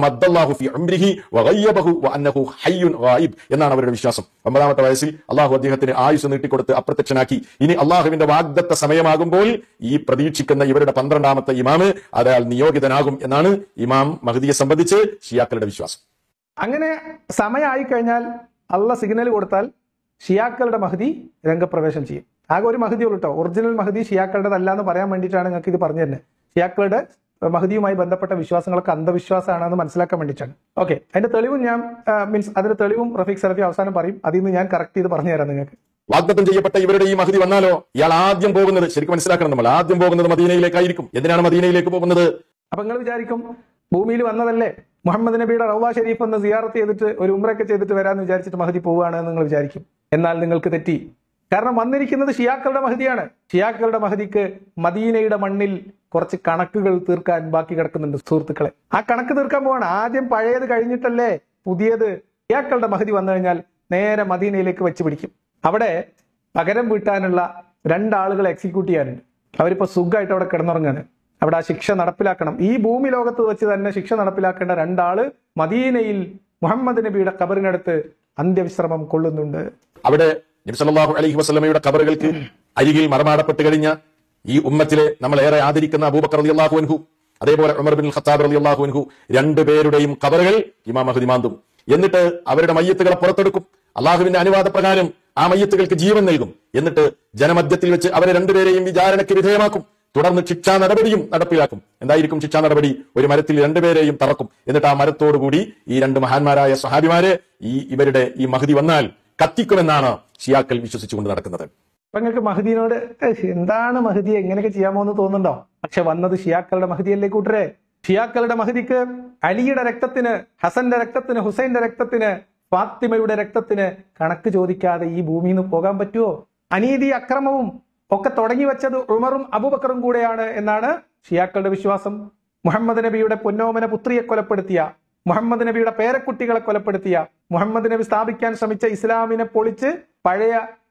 എന്നാണ് അവരുടെ വിശ്വാസം. ഒമ്പതാമത്തെ വയസ്സിൽ അള്ളാഹു അദ്ദേഹത്തിന് ആയുസ് നീട്ടിക്കൊടുത്ത് അപ്രത്യക്ഷനാക്കി. ഇനി അള്ളാഹുവിന്റെ വാഗ്ദത്ത സമയമാകുമ്പോൾ ഈ പ്രതീക്ഷിക്കുന്ന ഇവരുടെ പന്ത്രണ്ടാമത്തെ ഇമാമ് അയാൾ നിയോഗിതനാകും എന്നാണ് ഇമാം മഹദിയെ സംബന്ധിച്ച് ഷിയാക്കളുടെ വിശ്വാസം. അങ്ങനെ സമയമായി കഴിഞ്ഞാൽ അള്ള സിഗ്നൽ കൊടുത്താൽ ഷിയാക്കളുടെ മഹദി രംഗപ്രവേശം ചെയ്യും. ആകെ ഒരു മഹദി ഉള്ളൂ കേട്ടോ. ഒറിജിനൽ മഹദി ഷിയാക്കളുടേതല്ല എന്ന് പറയാൻ വേണ്ടിയിട്ടാണ് നിങ്ങൾക്ക് ഇത് പറഞ്ഞു തന്നെ. ഷിയാക്കളുടെ മഹദിയുമായി ബന്ധപ്പെട്ട വിശ്വാസങ്ങളൊക്കെ അന്ധവിശ്വാസമാണെന്ന് മനസ്സിലാക്കാൻ വേണ്ടിയിട്ടാണ്. ഓക്കെ, അതിന്റെ തെളിവും ഞാൻ മീൻസ് അതിന്റെ തെളിവും റഫീഖ് സലഫി അവസാനം പറയും. അതിൽ നിന്ന് ഞാൻ കറക്റ്റ് ചെയ്ത് പറഞ്ഞു തരാം നിങ്ങൾക്ക്. വാഗ്ദത്തം ചെയ്യപ്പെട്ട ഇവരുടെ ഈ മഹദി വന്നാലോ ഇയാൾ ആദ്യം പോകുന്നത്, ശരിക്കും മനസ്സിലാക്കണം, നമ്മൾ ആദ്യം പോകുന്നത് മദീനയിലേക്കായിരിക്കും. എന്തിനാണ് മദീനയിലേക്ക് പോകുന്നത്? അപ്പൊ നിങ്ങൾ വിചാരിക്കും ഭൂമിയിൽ വന്നതല്ലേ, മുഹമ്മദ് നബിയുടെ റൗള ഷരീഫ് എന്ന് സിയാറത്ത് ചെയ്തിട്ട് ഒരു ഉംറയൊക്കെ ചെയ്തിട്ട് വരാമെന്ന് വിചാരിച്ചിട്ട് മഹദി പോവുകയാണെന്ന് നിങ്ങൾ വിചാരിക്കും. എന്നാൽ നിങ്ങൾക്ക് തെറ്റി. കാരണം വന്നിരിക്കുന്നത് ഷിയാക്കളുടെ മഹദിയാണ്. ഷിയാക്കളുടെ മഹദിക്ക് മദീനയുടെ മണ്ണിൽ കുറച്ച് കണക്കുകൾ തീർക്കാൻ ബാക്കി കിടക്കുന്നുണ്ട് സുഹൃത്തുക്കളെ. ആ കണക്ക് തീർക്കാൻ പോവാണ്. ആദ്യം പഴയത് കഴിഞ്ഞിട്ടല്ലേ പുതിയത്. ഷിയാക്കളുടെ മഹദി വന്നു കഴിഞ്ഞാൽ നേരെ മദീനയിലേക്ക് വെച്ച് പിടിക്കും. അവിടെ പകരം വീട്ടാനുള്ള രണ്ടാളുകളെ എക്സിക്യൂട്ട് ചെയ്യാനുണ്ട്. അവരിപ്പോ സുഖമായിട്ട് അവിടെ കിടന്നുറങ്ങാണ്. അവിടെ ആ ശിക്ഷ നടപ്പിലാക്കണം. ഈ ഭൂമി ലോകത്ത് വെച്ച് തന്നെ ശിക്ഷ നടപ്പിലാക്കേണ്ട രണ്ടാള് മദീനയിൽ മുഹമ്മദ് നബിയുടെ ഖബറിനടുത്ത് അന്ത്യവിശ്രമം കൊള്ളുന്നുണ്ട്. അവിടെ നബി സല്ലല്ലാഹു അലൈഹി വസല്ലമയുടെ ഖബറുകൾക്ക് അരികിൽ മറമാടപ്പെട്ട് കഴിഞ്ഞ ഈ ഉമ്മത്തിലെ നമ്മൾ ഏറെ ആദരിക്കുന്ന അബൂബക്കർ റളിയല്ലാഹു അൻഹു, അതേപോലെ ഉമർ ബിൻ ഖത്താബ് റളിയല്ലാഹു അൻഹു, രണ്ടുപേരുടെയും ഖബറുകൾ ഇമാം മഹദി മാന്തും. എന്നിട്ട് അവരുടെ മയ്യത്തുകളെ പുറത്തെടുക്കും. അള്ളാഹുവിന്റെ അനുവാദ പ്രകാരം ആ മയ്യത്തുകൾക്ക് ജീവൻ നൽകും. എന്നിട്ട് ജനമധ്യത്തിൽ വെച്ച് അവരെ രണ്ടുപേരെയും വിചാരണയ്ക്ക് വിധേയമാക്കും. തുടർന്ന് ശിക്ഷാ നടപടിയും നടപ്പിലാക്കും. എന്തായിരിക്കും ശിക്ഷാ നടപടി? ഒരു മരത്തിൽ രണ്ടുപേരെയും തറക്കും. എന്നിട്ട് ആ മരത്തോടുകൂടി ഈ രണ്ട് മഹാന്മാരായ സ്വഹാബിമാരെ ഈ ഇവരുടെ ഈ മഹദി വന്നാൽ കത്തിക്കുമെന്നാണ് ഷിയാക്കൾ വിശ്വസിച്ചുകൊണ്ട് നടക്കുന്നത്. അപ്പൊ നിങ്ങൾക്ക് മഹദീനോട് എന്താണ് മഹദി എങ്ങനെയൊക്കെ ചെയ്യാമോ എന്ന് തോന്നുന്നുണ്ടോ? പക്ഷെ വന്നത് ഷിയാക്കളുടെ മഹദിയല്ലേ കൂട്ടരെ. ഷിയാക്കളുടെ മഹദിക്ക് അലിയുടെ രക്തത്തിന്, ഹസന്റെ രക്തത്തിന്, ഹുസൈന്റെ രക്തത്തിന്, ഫാത്തിമയുടെ രക്തത്തിന് കണക്ക് ചോദിക്കാതെ ഈ ഭൂമിയിൽ നിന്ന് പോകാൻ പറ്റുമോ? അനീതി അക്രമവും ഒക്കെ തുടങ്ങി വെച്ചത് ഉമറും അബൂബക്കറും കൂടെയാണ് എന്നാണ് ഷിയാക്കളുടെ വിശ്വാസം. മുഹമ്മദ് നബിയുടെ പൊന്നോമന പുത്രിയെ കൊലപ്പെടുത്തിയ, മുഹമ്മദ് നബിയുടെ പേരക്കുട്ടികളെ കൊലപ്പെടുത്തിയ, മുഹമ്മദ് നബി സ്ഥാപിക്കാൻ ശ്രമിച്ച ഇസ്ലാമിനെ പൊളിച്ച് പഴയ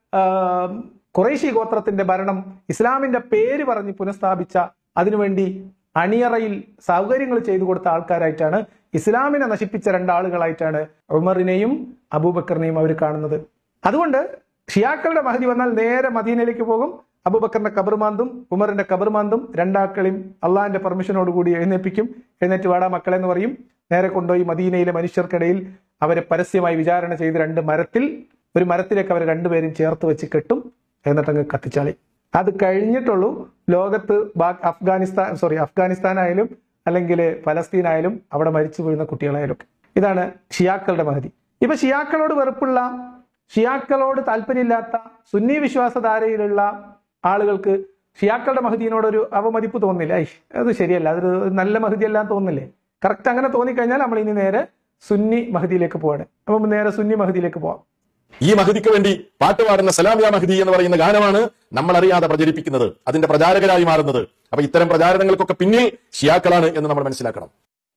ഖുറൈശി ഗോത്രത്തിന്റെ ഭരണം ഇസ്ലാമിന്റെ പേര് പറഞ്ഞ് പുനഃസ്ഥാപിച്ച, അതിനുവേണ്ടി അണിയറയിൽ സൗകര്യങ്ങൾ ചെയ്തു കൊടുത്ത ആൾക്കാരായിട്ടാണ്, ഇസ്ലാമിനെ നശിപ്പിച്ച രണ്ടാളുകളായിട്ടാണ് ഉമറിനെയും അബൂബക്കറിനെയും അവർ കാണുന്നത്. അതുകൊണ്ട് ഷിയാക്കളുടെ മഹദി വന്നാൽ നേരെ മദീനയിലേക്ക് പോകും. അബൂബക്കറിന്റെ കബർമാന്തും ഉമറിന്റെ കബർമാന്തും രണ്ടാക്കളെയും അള്ളാഹിന്റെ പെർമിഷനോടുകൂടി എഴുന്നേൽപ്പിക്കും. എഴുന്നേറ്റ് വാടാ മക്കളെ എന്ന് പറയും. നേരെ കൊണ്ടുപോയി മദീനയിലെ മനുഷ്യർക്കിടയിൽ അവരെ പരസ്യമായി വിചാരണ ചെയ്ത് രണ്ട് മരത്തിൽ ഒരു മരത്തിലേക്ക് അവർ രണ്ടുപേരും ചേർത്ത് വെച്ച് കെട്ടും. എന്നിട്ടങ്ങ് കത്തിച്ചാളി. അത് കഴിഞ്ഞിട്ടുള്ളൂ ലോകത്ത് അഫ്ഗാനിസ്ഥാൻ സോറി അഫ്ഗാനിസ്ഥാൻ ആയാലും അല്ലെങ്കിൽ ഫലസ്തീൻ ആയാലും അവിടെ മരിച്ചു വീഴുന്ന കുട്ടികളായാലും. ഇതാണ് ഷിയാക്കളുടെ മഹദി. ഇപ്പൊ ഷിയാക്കളോട് വെറുപ്പുള്ള, ഷിയാക്കളോട് താല്പര്യമില്ലാത്ത സുന്നി വിശ്വാസധാരയിലുള്ള ആളുകൾക്ക് ഷിയാക്കളുടെ മഹദീനോടൊരു അവമതിപ്പ് തോന്നില്ല. അത് ശരിയല്ല, അതൊരു നല്ല മഹദിയെല്ലാം തോന്നില്ലേ? കറക്റ്റ് അങ്ങനെ തോന്നിക്കഴിഞ്ഞാൽ നമ്മൾ ഇനി നേരെ സുന്നി മഹദിയിലേക്ക് പോവാണ്. അപ്പം നേരെ സുന്നി മഹദിയിലേക്ക് പോവാം. ഈ മഹദിക്ക് വേണ്ടി പാട്ടുപാടുന്ന സലാം യാ മഹദി എന്ന് പറയുന്ന ഗാനമാണ് നമ്മൾ അറിയാതെ പ്രചരിപ്പിക്കുന്നത്, അതിന്റെ പ്രചാരകരായി മാറുന്നത്. അപ്പൊ ഇത്തരം പ്രചാരണങ്ങൾക്കൊക്കെ പിന്നിൽ ഷിയാക്കളാണ് എന്ന് നമ്മൾ മനസ്സിലാക്കണം.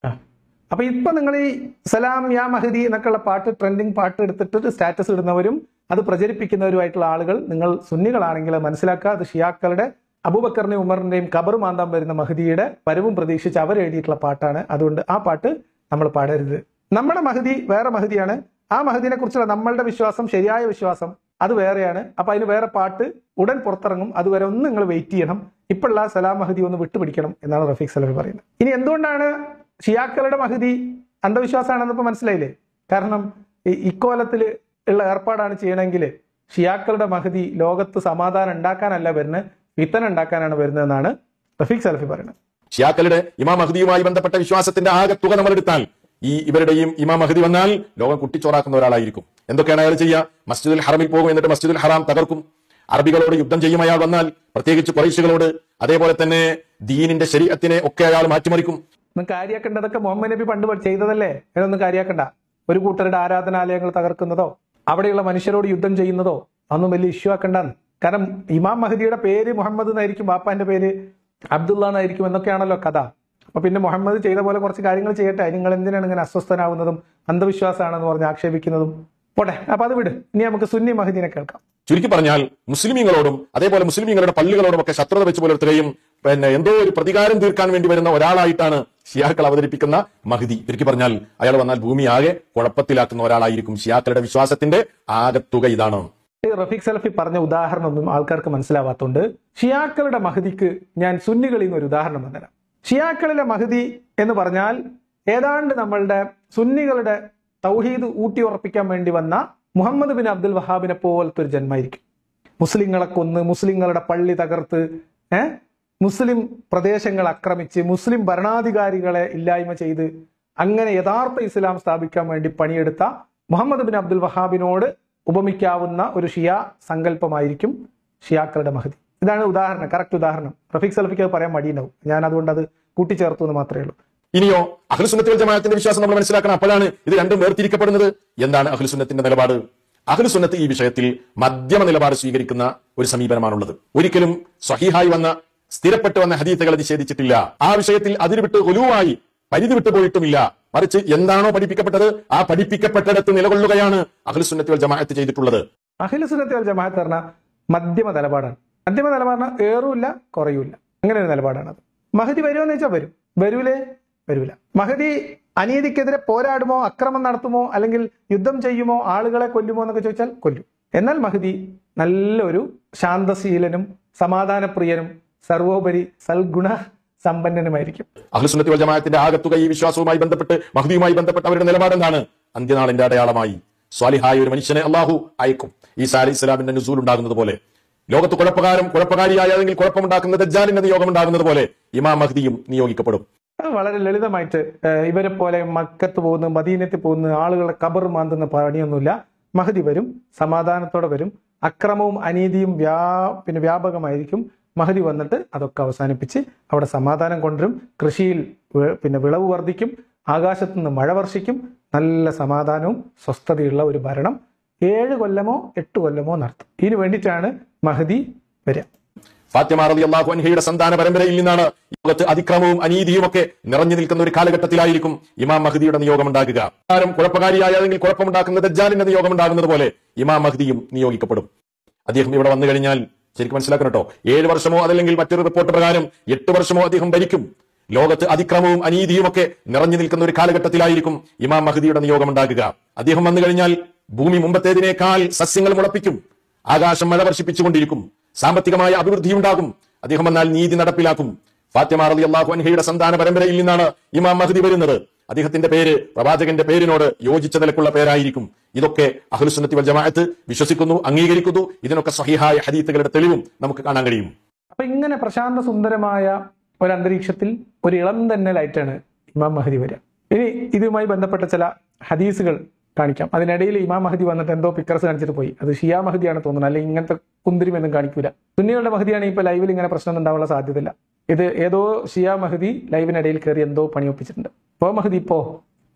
അപ്പൊ ഇപ്പൊ നിങ്ങൾ ഈ സലാം യാ മഹദി എന്നൊക്കെയുള്ള പാട്ട്, ട്രെൻഡിങ് പാട്ട് എടുത്തിട്ട് സ്റ്റാറ്റസ് ഇടുന്നവരും അത് പ്രചരിപ്പിക്കുന്നവരുമായിട്ടുള്ള ആളുകൾ നിങ്ങൾ സുന്നികളാണെങ്കിൽ മനസ്സിലാക്കുക, അത് ഷിയാക്കളുടെ അബൂബക്കറിന്റെയും ഉമറിന്റെയും ഖബർ മാന്താൻ വരുന്ന മഹദിയുടെ വരവും പ്രതീക്ഷിച്ച് അവർ എഴുതിയിട്ടുള്ള പാട്ടാണ്. അതുകൊണ്ട് ആ പാട്ട് നമ്മൾ പാടരുത്. നമ്മുടെ മഹദി വേറെ മഹദിയാണ്. ആ മഹദിനെ കുറിച്ചുള്ള നമ്മളുടെ വിശ്വാസം, ശരിയായ വിശ്വാസം അത് വേറെയാണ്. അപ്പൊ അതിന് വേറെ പാട്ട് ഉടൻ പുറത്തിറങ്ങും. അതുവരെ ഒന്ന് നിങ്ങൾ വെയിറ്റ് ചെയ്യണം. ഇപ്പോഴുള്ള സലാം മഹദി ഒന്ന് വിട്ടുപിടിക്കണം എന്നാണ് റഫീഖ് സലഫി പറയുന്നത്. ഇനി എന്തുകൊണ്ടാണ് ഷിയാക്കളുടെ മഹദി അന്ധവിശ്വാസമാണെന്ന് ഇപ്പൊ മനസ്സിലായില്ലേ? കാരണം ഇക്കോലത്തിൽ ഉള്ള ഏർപ്പാടാണ് ചെയ്യണമെങ്കിൽ ഷിയാക്കളുടെ മഹദി ലോകത്ത് സമാധാനം ഉണ്ടാക്കാനല്ല വരുന്നത്, ഫിത്തന ഉണ്ടാക്കാനാണ് വരുന്നതെന്നാണ് റഫീഖ് സലഫി പറയുന്നത്. ഷിയാക്കളുടെ ഇമാം മഹദിയുമായി ബന്ധപ്പെട്ട വിശ്വാസത്തിന്റെ ആകെ തുക നമ്മൾ എടുത്താൽ ഈ ഇവരുടെയും ഇമാം മഹദി വന്നാൽ ലോകം കുട്ടിച്ചോറാക്കുന്ന ഒരാളായിരിക്കും. എന്തൊക്കെയാണ് അയാൾ ചെയ്യുക? മസ്ജിദുൽ ഹറമിൽ പോകും, എന്നിട്ട് മസ്ജിദുൽ ഹറാം തകർക്കും. അറബികളോട് യുദ്ധം ചെയ്യും അയാൾ വന്നാൽ, പ്രത്യേകിച്ച് ഖുറൈശികളോട്. അതേപോലെ തന്നെ ദീനിന്റെ ശരീഅത്തിനെ ഒക്കെ അയാൾ മാറ്റിമറിക്കും. ഒന്നും കാര്യാക്കേണ്ടതൊക്കെ മുഹമ്മദ് നബി പണ്ട് ചെയ്തതല്ലേ, എന്നൊന്നും കാര്യാക്കണ്ട. ഒരു കൂട്ടരുടെ ആരാധനാലയങ്ങൾ തകർക്കുന്നതോ അവിടെയുള്ള മനുഷ്യരോട് യുദ്ധം ചെയ്യുന്നതോ അതൊന്നും വലിയ ഇഷ്യൂ ആക്കണ്ടെന്ന്. കാരണം ഇമാം മഹദിയുടെ പേര് മുഹമ്മദ് എന്നായിരിക്കും, ബാപ്പാന്റെ പേര് അബ്ദുള്ള എന്നായിരിക്കും എന്നൊക്കെയാണല്ലോ കഥ. അപ്പൊ പിന്നെ മുഹമ്മദ് ചെയ്ത പോലെ കുറച്ച് കാര്യങ്ങൾ ചെയ്യട്ടെ, നിങ്ങൾ എന്തിനാണ് ഇങ്ങനെ അസ്വസ്ഥനാവുന്നതും അന്ധവിശ്വാസമാണെന്ന് പറഞ്ഞ് ആക്ഷേപിക്കുന്നതും? പോട്ടെ, അപ്പൊ അത് വിട്. ഇനി നമുക്ക് സുന്നി മഹദിനെ കേൾക്കാം. ചുരുക്കി പറഞ്ഞാൽ മുസ്ലിമീങ്ങളോടും അതേപോലെ മുസ്ലിമീങ്ങളുടെ പള്ളികളോടും ഒക്കെ ശത്രുത വെച്ച് പുലർത്തുകയും പിന്നെ എന്തോ ഒരു പ്രതികാരം തീർക്കാൻ വേണ്ടി വരുന്ന ഒരാളായിട്ടാണ് ഷിയാക്കൾ അവതരിപ്പിക്കുന്ന മഹദി. ചുരുക്കി പറഞ്ഞാൽ അയാൾ വന്നാൽ ഭൂമി ആകെ കുഴപ്പത്തിലാക്കുന്ന ഒരാളായിരിക്കും. ഷിയാക്കളുടെ വിശ്വാസത്തിന്റെ ആകത്തുക ഇതാണ്. റഫീഖ് സലഫി പറഞ്ഞ ഉദാഹരണം ഒന്നും ആൾക്കാർക്ക് മനസ്സിലാവാത്തതുകൊണ്ട് ഷിയാക്കളുടെ മഹദിക്ക് ഞാൻ സുന്നികളിൽ നിന്ന് ഒരു ഉദാഹരണം പറഞ്ഞുതരാം. ഷിയാക്കളിലെ മഹദി എന്ന് പറഞ്ഞാൽ ഏതാണ്ട് നമ്മളുടെ സുന്നികളുടെ തൗഹീദ് ഊട്ടി ഉറപ്പിക്കാൻ വേണ്ടി വന്ന മുഹമ്മദ് ബിൻ അബ്ദുൽ വഹാബിനെ പോലത്തെ ഒരു ജന്മായിരിക്കും. മുസ്ലിങ്ങളെ കൊന്ന്, മുസ്ലിങ്ങളുടെ പള്ളി തകർത്ത്, ഏഹ് മുസ്ലിം പ്രദേശങ്ങൾ ആക്രമിച്ച്, മുസ്ലിം ഭരണാധികാരികളെ ഇല്ലായ്മ ചെയ്ത് അങ്ങനെ യഥാർത്ഥ ഇസ്ലാം സ്ഥാപിക്കാൻ വേണ്ടി പണിയെടുത്ത മുഹമ്മദ് ബിൻ അബ്ദുൽ വഹാബിനോട് ഉപമിക്കാവുന്ന ഒരു ഷിയ സങ്കല്പമായിരിക്കും ഷിയാക്കളുടെ മഹദി. ഇതാണ് ഉദാഹരണം, കറക്റ്റ് ഉദാഹരണം. റഫീഖ് സലഫിക്ക് അത് പറയാൻ മടിയുണ്ടാവും, ഞാൻ അതുകൊണ്ട് അത് കൂട്ടിച്ചേർത്തു എന്ന് മാത്രമേ ഉള്ളൂ. ഇനിയോ അഹ്ലുസുന്നത്തി വൽ ജമാഅത്തിന്റെ വിശ്വാസം നമ്മൾ മനസ്സിലാക്കണം. അപ്പോഴാണ് ഇത് രണ്ടും വേർതിരിക്കപ്പെടുന്നത്. എന്താണ് അഹ്ലുസുന്നത്തിന്റെ നിലപാട്? അഹ്ലുസുന്നത്ത് ഈ വിഷയത്തിൽ മധ്യമ നിലപാട് സ്വീകരിക്കുന്ന ഒരു സമീപനമാണുള്ളത്. ഒരിക്കലും സ്വഹീഹായി വന്ന സ്ഥിരപ്പെട്ടു വന്ന ഹദീസുകളെ നിഷേധിച്ചിട്ടില്ല. ആ വിഷയത്തിൽ അതിരുവിട്ട് ഗുലുവായി പരിധി വിട്ടു പോയിട്ടുമില്ല. മറിച്ച് എന്താണോ പഠിപ്പിക്കപ്പെട്ടത് ആ പഠിപ്പിക്കപ്പെട്ടിടത്ത് നിലകൊള്ളുകയാണ് അഹ്ലുസുന്നത്തി വൽ ജമാഅത്ത് ചെയ്തിട്ടുള്ളത്. അഹ്ലുസുന്നത്തി വൽ ജമാഅത്ത് പറഞ്ഞ മധ്യമ നിലപാടാണ്. മധ്യമ നിലപാടിന് ഏറുമില്ല കുറയൂല്ല, അങ്ങനെ ഒരു നിലപാടാണ് അത്. മഹദി വരുമെന്ന് വെച്ചാൽ വരും, വരൂലേ വരൂല. മഹദി അനീതിക്കെതിരെ പോരാടുമോ, അക്രമം നടത്തുമോ, അല്ലെങ്കിൽ യുദ്ധം ചെയ്യുമോ, ആളുകളെ കൊല്ലുമോ എന്നൊക്കെ ചോദിച്ചാൽ കൊല്ലും. എന്നാൽ മഹദി നല്ലൊരു ശാന്തശീലനും സമാധാനപ്രിയനും സർവോപരി സൽഗുണ സമ്പന്നനുമായിരിക്കും. അഹ്ലുസുന്നത്തി വൽ ജമാഅത്തിന്റെ ആകത്തുക ഈ വിശ്വാസവുമായി ബന്ധപ്പെട്ട് മഹദിയുമായി ബന്ധപ്പെട്ട് അവരുടെ നിലപാട് എന്താണ്? അന്ത്യനാളിന്റെ അടയാളമായി സ്വാലിഹായ ഒരു മനുഷ്യനെ അള്ളാഹു അയക്കും. ഈസാ അലൈഹി ഇസ്ലാമിന്റെ നുസൂൽ ഉണ്ടാകുന്നത് പോലെ, ലോകത്ത് കുഴപ്പക്കാരും കുഴപ്പക്കാരിയായ അല്ലെങ്കിൽ കുഴപ്പമുണ്ടാക്കുന്ന ദജ്ജാലിന്റെ നിയോഗം ഉണ്ടാകുന്നത് പോലെ ഇമാം മഹദിയും നിയോഗിക്കപ്പെടും. വളരെ ലളിതമായിട്ട് ഇവരെ പോലെ മക്കത്ത് പോകുന്ന, മദീനത്തിൽ പോകുന്ന ആളുകളെ ഖബർ മാന്തുന്ന പണിയൊന്നുമില്ല. മഹദി വരും, സമാധാനത്തോടെ വരും. അക്രമവും അനീതിയും വ്യാ പിന്നെ വ്യാപകമായിരിക്കും. മഹദി വന്നിട്ട് അതൊക്കെ അവസാനിപ്പിച്ച് അവിടെ സമാധാനം കൊണ്ടുവരും. കൃഷിയിൽ പിന്നെ വിളവ് വർദ്ധിക്കും, ആകാശത്തു നിന്ന് മഴ വർഷിക്കും. നല്ല സമാധാനവും സ്വസ്ഥതയുള്ള ഒരു ഭരണം ഏഴ് കൊല്ലമോ എട്ട് കൊല്ലമോ നടത്തും. ഇതിനു വേണ്ടിയിട്ടാണ് മഹദി വരിക. ഫാത്തിമ റളിയല്ലാഹു അൻഹയുടെ സന്താന പരമ്പരയിൽ നിന്നാണ് ലോകത്ത് അതിക്രമവും അനീതിയും ഒക്കെ നിറഞ്ഞു നിൽക്കുന്ന ഒരു കാലഘട്ടത്തിലായിരിക്കും ഇമാം മഹദിയുടെ നിയോഗം ഉണ്ടാകുക. ആരും കുഴപ്പക്കാരിയായ അല്ലെങ്കിൽ കുഴപ്പമുണ്ടാക്കുന്ന ദജ്ജാലിന്റെ നിയോഗം ഉണ്ടാകുന്നത് പോലെ ഇമാം മഹദിയും നിയോഗിക്കപ്പെടും. അദ്ദേഹം ഇവിടെ വന്നു കഴിഞ്ഞാൽ ശരിക്കും മനസ്സിലാക്കണം കേട്ടോ, ഏഴ് വർഷമോ അതല്ലെങ്കിൽ മറ്റൊരു റിപ്പോർട്ട് പ്രകാരം എട്ട് വർഷമോ അദ്ദേഹം ഭരിക്കും. ലോകത്ത് അതിക്രമവും അനീതിയും ഒക്കെ നിറഞ്ഞു നിൽക്കുന്ന ഒരു കാലഘട്ടത്തിലായിരിക്കും ഇമാം മഹദിയുടെ നിയോഗം ഉണ്ടാകുക. അദ്ദേഹം വന്നു കഴിഞ്ഞാൽ ഭൂമി മുമ്പത്തേതിനേക്കാൾ സസ്യങ്ങൾ മുളപ്പിക്കും, ആകാശം മഴ വർഷിപ്പിച്ചുകൊണ്ടിരിക്കും, സാമ്പത്തികമായ അഭിവൃദ്ധി ഉണ്ടാകും. അദ്ദേഹം വന്നാൽ നീതി നടപ്പിലാക്കും. ഫാത്തിമ റളിയല്ലാഹു അൻഹയുടെ സന്താന പരമ്പരയിൽ നിന്നാണ് ഇമാം മഹദി വരുന്നത്. അദ്ദേഹത്തിന്റെ പേര് പ്രവാചകന്റെ പേരിനോട് യോജിച്ച നിലക്കുള്ള പേരായിരിക്കും. ഇതൊക്കെ അഹ്ലുസുന്നത്തി വൽ ജമാഅത്ത് വിശ്വസിക്കുന്നു, അംഗീകരിക്കുന്നു. ഇതിനൊക്കെ സ്വഹീഹായ ഹദീസുകളുടെ തെളിവും നമുക്ക് കാണാൻ കഴിയും. അപ്പൊ ഇങ്ങനെ പ്രശാന്ത സുന്ദരമായ ഒരു അന്തരീക്ഷത്തിൽ ഒരു ഇളം തന്നെ ലൈറ്റാണ് ഇമാം മഹദി വരിക. ഇനി ഇതുമായി ബന്ധപ്പെട്ട ചില ഹദീസുകൾ കാണിക്കാം. അതിനിടയിൽ ഇമാം മഹദി വന്നിട്ട് എന്തോ പിക്കർസ് കാണിച്ചിട്ട് പോയി. അത് ഷിയാ മഹദിയാണ് തോന്നുന്നത്, അല്ലെങ്കിൽ ഇങ്ങനത്തെ കുന്തിരിമൊന്നും കാണിക്കൂല. സുന്നികളുടെ മഹദിയാണെങ്കിൽ ഇപ്പൊ ലൈവിൽ ഇങ്ങനെ പ്രശ്നം ഉണ്ടാവാനുള്ള സാധ്യതയില്ല. ഇത് ഏതോ ഷിയാ മഹദി ലൈവിനിടയിൽ കയറി എന്തോ പണി ഒപ്പിച്ചിട്ടുണ്ട്. ഇപ്പോ മഹദി ഇപ്പോ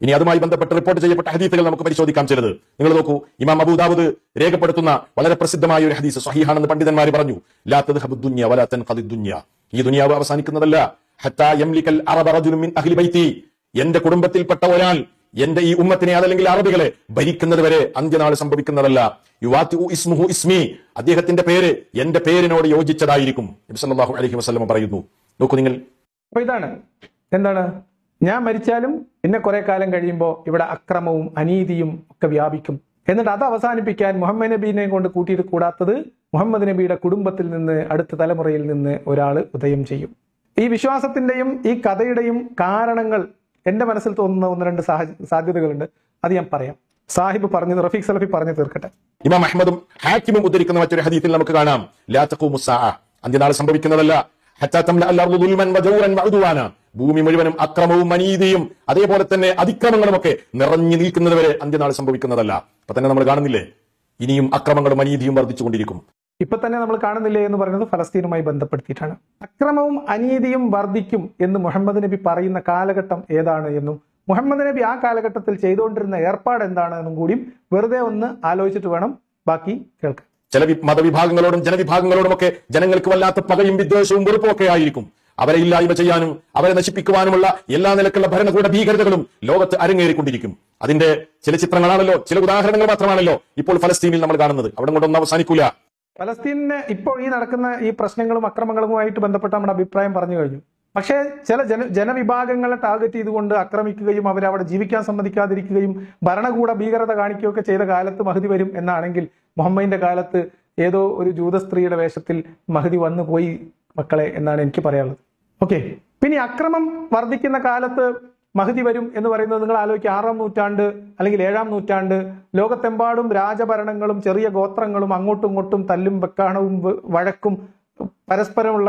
ഇനി അതുമായി ബന്ധപ്പെട്ട് റിപ്പോർട്ട് ചെയ്യപ്പെട്ട ഹദീസുകൾ നമുക്ക് പരിശോധിക്കാം ചിലത്. നിങ്ങൾ നോക്കൂ, ഇമാം അബൂ ദാവൂദ് രേഖപ്പെടുത്തുന്ന വളരെ പ്രസിദ്ധമായ ഒരു ഹദീസ് സ്വഹീഹാണെന്ന് പണ്ഡിതന്മാർ പറഞ്ഞു. ലാ തദ്ഹബു ദുനിയ വലാ തൻഖദി ദുനിയ, ഈ ദുനിയാവ് അവസാനിക്കുന്നതല്ല. ഹത്താ യംലികൽ അറബ റജുലുൻ മിൻ അഹ്ലി ബൈതി, എന്റെ കുടുംബത്തിൽപ്പെട്ട ഒരാൾ എന്റെ ഈ ഉമ്മത്തിനെ അതല്ലെങ്കിൽ അറബികളെ ഭരിക്കുന്നത് വരെ അന്ത്യനാൾ സംഭവിക്കുന്നതല്ല. യുവാത്തിഉ ഇസ്മുഹു ഇസ്മി, അദ്ദേഹത്തിന്റെ പേര് എന്റെ പേരിനോട് യോജിച്ചതായിരിക്കും. നബി സല്ലല്ലാഹു അലൈഹി വസല്ലം പറയുന്നു. നോക്കൂ നിങ്ങൾ, അപ്പൊ ഇതാണ് എന്താണ്, ഞാൻ മരിച്ചാലും പിന്നെ കുറെ കാലം കഴിയുമ്പോൾ ഇവിടെ അക്രമവും അനീതിയും ഒക്കെ വ്യാപിക്കും. എന്നിട്ട് അത് അവസാനിപ്പിക്കാൻ മുഹമ്മദ് നബീനെ കൊണ്ട് കൂട്ടിയിട്ട് കൂടാത്തത് മുഹമ്മദ് നബിയുടെ കുടുംബത്തിൽ നിന്ന് അടുത്ത തലമുറയിൽ നിന്ന് ഒരാൾ ഉദയം ചെയ്യും. ഈ വിശ്വാസത്തിന്റെയും ഈ കഥയുടെയും കാരണങ്ങൾ എന്റെ മനസ്സിൽ തോന്നുന്ന ഒന്ന് രണ്ട് സാധ്യതകളുണ്ട്. അത് ഞാൻ പറയാം. സാഹിബ് പറഞ്ഞത് റഫീഖ് സലഫി പറഞ്ഞു തീർക്കട്ടെ. ഇമാം അഹ്മദും ഹാക്കിമും ഉദ്ധരിക്കുന്ന മറ്റൊരു ഹദീസിൽ നമുക്ക് കാണാം, ലാ തഖൂമു സ്സാഅ, അന്ത്യനാൾ സംഭവിക്കുന്നതല്ല. ഹത്താ തംല അൽ അർദു ദുൽമൻ വജൗറൻ വഉദ്വാന, ഭൂമി മുഴുവനും അക്രമവും അനീതിയും അതേപോലെ തന്നെ അതിക്രമങ്ങളും ഒക്കെ നിറഞ്ഞു നിൽക്കുന്നത് വരെ അന്ത്യനാൾ സംഭവിക്കുന്നതല്ല. അപ്പൊ തന്നെ നമ്മൾ കാണുന്നില്ലേ, ഇനിയും അക്രമങ്ങളും അനീതിയും വർദ്ധിച്ചുകൊണ്ടിരിക്കും. ഇപ്പൊ തന്നെ നമ്മൾ കാണുന്നില്ലേ എന്ന് പറയുന്നത് ഫലസ്തീനുമായി ബന്ധപ്പെടുത്തിയിട്ടാണ്. അക്രമവും അനീതിയും വർദ്ധിക്കും എന്ന് മുഹമ്മദ് നബി പറയുന്ന കാലഘട്ടം ഏതാണ് എന്നും മുഹമ്മദ് നബി ആ കാലഘട്ടത്തിൽ ചെയ്തുകൊണ്ടിരുന്ന ഏർപ്പാട് എന്താണ് എന്നും കൂടിയും വെറുതെ ഒന്ന് ആലോചിച്ചിട്ട് വേണം ബാക്കി കേൾക്കാൻ. ചില മതവിഭാഗങ്ങളോടും ജനവിഭാഗങ്ങളോടും ഒക്കെ ജനങ്ങൾക്ക് വല്ലാത്ത പകയും വിദ്വേഷവും വെറുപ്പും ഒക്കെ ആയിരിക്കും. അവരെ ഇല്ലായ്മ ചെയ്യാനും അവരെ നശിപ്പിക്കുവാനുമുള്ള എല്ലാ നിലക്കുള്ള ഭരണകൂട ഭീകരതകളും ലോകത്ത് അരങ്ങേറിക്കൊണ്ടിരിക്കും. അതിന്റെ ചില ചിത്രങ്ങളാണല്ലോ, ചില ഉദാഹരണങ്ങൾ മാത്രമാണല്ലോ ഇപ്പോൾ ഫലസ്തീനിൽ നമ്മൾ കാണുന്നത്. അവിടെ കൊണ്ടൊന്നും അവസാനിക്കൂല. ഫലസ്തീനിന് ഇപ്പോൾ ഈ നടക്കുന്ന ഈ പ്രശ്നങ്ങളും അക്രമങ്ങളുമായിട്ട് ബന്ധപ്പെട്ട നമ്മുടെ അഭിപ്രായം പറഞ്ഞു കഴിഞ്ഞു. പക്ഷേ ചില ജന ജനവിഭാഗങ്ങളെ ടാർഗറ്റ് ചെയ്തുകൊണ്ട് ആക്രമിക്കുകയും അവരെ അവിടെ ജീവിക്കാൻ സമ്മതിക്കാതിരിക്കുകയും ഭരണകൂട ഭീകരത കാണിക്കുകയൊക്കെ ചെയ്ത കാലത്ത് മഹദി വരും എന്നാണെങ്കിൽ മുഹമ്മദിന്റെ കാലത്ത് ഏതോ ഒരു ജൂത സ്ത്രീയുടെ വേഷത്തിൽ മഹദി വന്നു പോയി മക്കളെ എന്നാണ് എനിക്ക് പറയാനുള്ളത്. ഓക്കെ, പിന്നെ അക്രമം വർദ്ധിക്കുന്ന കാലത്ത് മഹദി വരും എന്ന് പറയുന്നത് നിങ്ങൾ ആലോചിക്കുക. ആറാം നൂറ്റാണ്ട് അല്ലെങ്കിൽ ഏഴാം നൂറ്റാണ്ട് ലോകത്തെമ്പാടും രാജഭരണങ്ങളും ചെറിയ ഗോത്രങ്ങളും അങ്ങോട്ടും ഇങ്ങോട്ടും തല്ലും വെക്കാണവും വഴക്കും പരസ്പരമുള്ള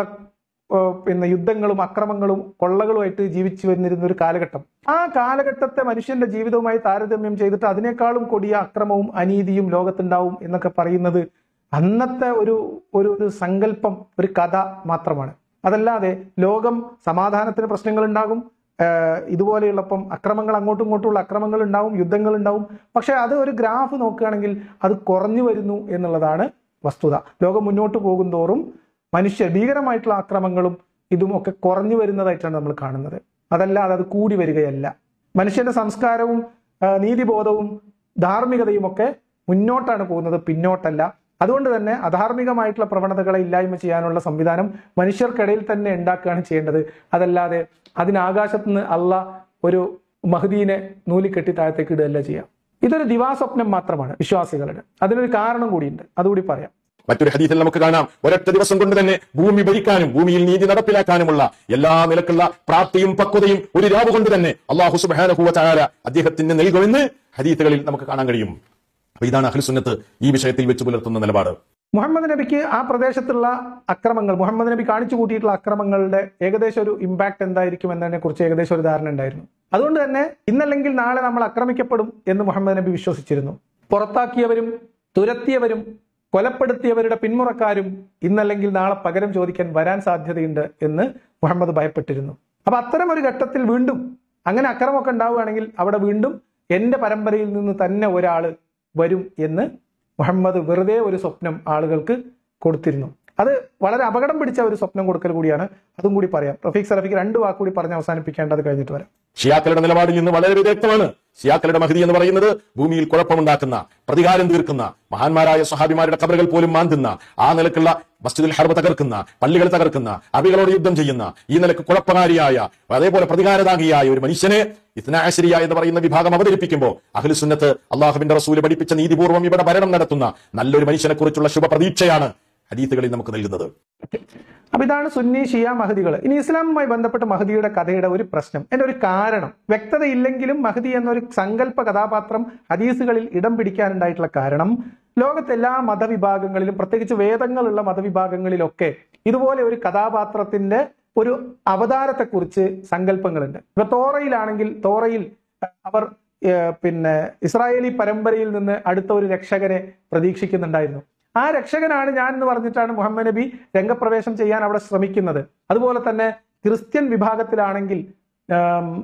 പിന്നെ യുദ്ധങ്ങളും അക്രമങ്ങളും കൊള്ളകളുമായിട്ട് ജീവിച്ചു വന്നിരുന്ന ഒരു കാലഘട്ടം. ആ കാലഘട്ടത്തെ മനുഷ്യന്റെ ജീവിതവുമായി താരതമ്യം ചെയ്തിട്ട് അതിനേക്കാളും കൊടിയ അക്രമവും അനീതിയും ലോകത്തുണ്ടാവും എന്നൊക്കെ പറയുന്നത് അന്നത്തെ ഒരു ഒരു സങ്കല്പം, ഒരു കഥ മാത്രമാണ്. അതല്ലാതെ ലോകം സമാധാനത്തിന് പ്രശ്നങ്ങൾ ഉണ്ടാകും, ഇതുപോലെയുള്ളപ്പം അക്രമങ്ങൾ അങ്ങോട്ടും ഇങ്ങോട്ടുമുള്ള അക്രമങ്ങൾ ഉണ്ടാവും, യുദ്ധങ്ങൾ ഉണ്ടാവും. പക്ഷെ അത് ഒരു ഗ്രാഫ് നോക്കുകയാണെങ്കിൽ അത് കുറഞ്ഞു വരുന്നു എന്നുള്ളതാണ് വസ്തുത. ലോകം മുന്നോട്ട് പോകും തോറും മനുഷ്യ ഭീകരമായിട്ടുള്ള ആക്രമങ്ങളും ഇതും ഒക്കെ കുറഞ്ഞു വരുന്നതായിട്ടാണ് നമ്മൾ കാണുന്നത്. അതല്ലാതെ അത് കൂടി വരികയല്ല. മനുഷ്യന്റെ സംസ്കാരവും നീതിബോധവും ധാർമ്മികതയും ഒക്കെ മുന്നോട്ടാണ് പോകുന്നത്, പിന്നോട്ടല്ല. അതുകൊണ്ട് തന്നെ അധാർമികമായിട്ടുള്ള പ്രവണതകളെ ഇല്ലായ്മ ചെയ്യാനുള്ള സംവിധാനം മനുഷ്യർക്കിടയിൽ തന്നെ ഉണ്ടാക്കുകയാണ് ചെയ്യേണ്ടത്. അതല്ലാതെ അതിനാകാശത്ത് നിന്ന് അള്ളാഹ് ഒരു മഹ്ദീനെ നൂലിക്കെട്ടി താഴത്തേക്ക് ഇടുകയല്ല ചെയ്യാം. ഇതൊരു ദിവാസ്വപ്നം മാത്രമാണ് വിശ്വാസികളുടെ. അതിനൊരു കാരണം കൂടിയുണ്ട്, അതുകൂടി പറയാം. മറ്റൊരു ഹദീസിൽ നമുക്ക് കാണാം, ഒരൊറ്റ ദിവസം കൊണ്ട് തന്നെ ഭൂമി ഭരിക്കാനും ഭൂമിയിൽ നീതി നടപ്പിലാക്കാനുമുള്ള എല്ലാ നിലക്കുള്ള പ്രാപ്തിയും പക്വതയും ഒരു രാവ് കൊണ്ട് തന്നെ അല്ലാഹു സുബ്ഹാനഹു വ തആല അദ്ദേഹത്തിന് നൽകുമെന്ന് ഹദീസുകളിൽ നമുക്ക് കാണാൻ കഴിയും. അപ്പൊ ഇതാണ് അഹ്ലു സുന്നത്ത് ഈ വിഷയത്തിൽ വെച്ച് പുലർത്തുന്ന നിലപാട്. മുഹമ്മദ് നബിക്ക് ആ പ്രദേശത്തുള്ള അക്രമങ്ങൾ, മുഹമ്മദ് നബി കാണിച്ചു കൂട്ടിയിട്ടുള്ള അക്രമങ്ങളുടെ ഏകദേശം ഒരു ഇമ്പാക്ട് എന്തായിരിക്കും എന്നതിനെ കുറിച്ച് ഏകദേശം ഒരു ധാരണ ഉണ്ടായിരുന്നു. അതുകൊണ്ട് തന്നെ ഇന്നല്ലെങ്കിൽ നാളെ നമ്മൾ ആക്രമിക്കപ്പെടും എന്ന് മുഹമ്മദ് നബി വിശ്വസിച്ചിരുന്നു. പുറത്താക്കിയവരും തുരത്തിയവരും കൊലപ്പെടുത്തിയവരുടെ പിന്മുറക്കാരും ഇന്നല്ലെങ്കിൽ നാളെ പകരം ചോദിക്കാൻ വരാൻ സാധ്യതയുണ്ട് എന്ന് മുഹമ്മദ് ഭയപ്പെട്ടിരുന്നു. അപ്പൊ അത്തരം ഒരു ഘട്ടത്തിൽ വീണ്ടും അങ്ങനെ അക്രമമൊക്കെ ഉണ്ടാവുകയാണെങ്കിൽ അവിടെ വീണ്ടും എന്റെ പരമ്പരയിൽ നിന്ന് തന്നെ ഒരാൾ വരും എന്ന് മുഹമ്മദ് വെറുതെ ഒരു സ്വപ്നം ആളുകൾക്ക് കൊടുത്തിരുന്നു. അത് വളരെ അപകടം പിടിച്ച ഒരു സ്വപ്നം കൊടുക്കൽ കൂടിയാണ്. അതും കൂടി പറയാം. റഫീഖ് സലഫിക്ക് രണ്ട് വാക്കുകൂടി പറഞ്ഞ് അവസാനിപ്പിക്കേണ്ടത് കഴിഞ്ഞിട്ട് വരാം. ഷിയാക്കളുടെ നിലപാടിൽ നിന്ന് വളരെ വ്യക്തമാണ്. ഷിയാക്കളുടെ മഹ്ദി എന്ന് പറയുന്നത് ഭൂമിയിൽ കുഴപ്പമുണ്ടാക്കുന്ന, പ്രതികാരം തീർക്കുന്ന, മഹാന്മാരായ സ്വഹാബിമാരുടെ ഖബറുകൾ പോലും മാന്തുന്ന, ആ നിലക്കുള്ള മസ്ജിദുൽ ഹറം തകർക്കുന്ന, പള്ളികൾ തകർക്കുന്ന, അറബികളോട് യുദ്ധം ചെയ്യുന്ന, ഈ നിലക്ക് കുഴപ്പകാരിയായ അതേപോലെ പ്രതികാരദാഹിയായ ഒരു മനുഷ്യനെ ഇത്നാ അശ്രിയ എന്ന് പറയുന്ന വിഭാഗം അവതരിപ്പിക്കുമ്പോൾ അഹ്ലു സുന്നത്ത് അള്ളാഹുവിന്റെ റസൂല് പഠിപ്പിച്ച നീതിപൂർവ്വം ഇവിടെ ഭരണം നടത്തുന്ന നല്ലൊരു മനുഷ്യനെ കുറിച്ചുള്ള ശുഭപ്രതീക്ഷയാണ് ഹദീസുകളിൽ നമുക്ക് നൽകുന്നത്. അപ്പൊ ഇതാണ് സുന്നി ഷിയ മഹദികൾ. ഇനി ഇസ്ലാമുമായി ബന്ധപ്പെട്ട മഹദിയുടെ കഥയുടെ ഒരു പ്രശ്നം, എന്റെ ഒരു കാരണം വ്യക്തതയില്ലെങ്കിലും മഹദി എന്നൊരു സങ്കല്പ കഥാപാത്രം ഹദീസുകളിൽ ഇടം പിടിക്കാനുണ്ടായിട്ടുള്ള കാരണം ലോകത്തെല്ലാ മതവിഭാഗങ്ങളിലും പ്രത്യേകിച്ച് വേദങ്ങളുള്ള മതവിഭാഗങ്ങളിലൊക്കെ ഇതുപോലെ ഒരു കഥാപാത്രത്തിന്റെ ഒരു അവതാരത്തെക്കുറിച്ച് സങ്കല്പങ്ങളുണ്ട്. ഇപ്പൊ തോറയിലാണെങ്കിൽ തോറയിൽ അവർ പിന്നെ ഇസ്രായേലി പരമ്പരയിൽ നിന്ന് അടുത്ത ഒരു രക്ഷകനെ പ്രതീക്ഷിക്കുന്നുണ്ടായിരുന്നു. ആ രക്ഷകനാണ് ഞാൻ എന്ന് പറഞ്ഞിട്ടാണ് മുഹമ്മദ് നബി രംഗപ്രവേശം ചെയ്യാൻ അവിടെ ശ്രമിക്കുന്നത്. അതുപോലെ തന്നെ ക്രിസ്ത്യൻ വിഭാഗത്തിലാണെങ്കിൽ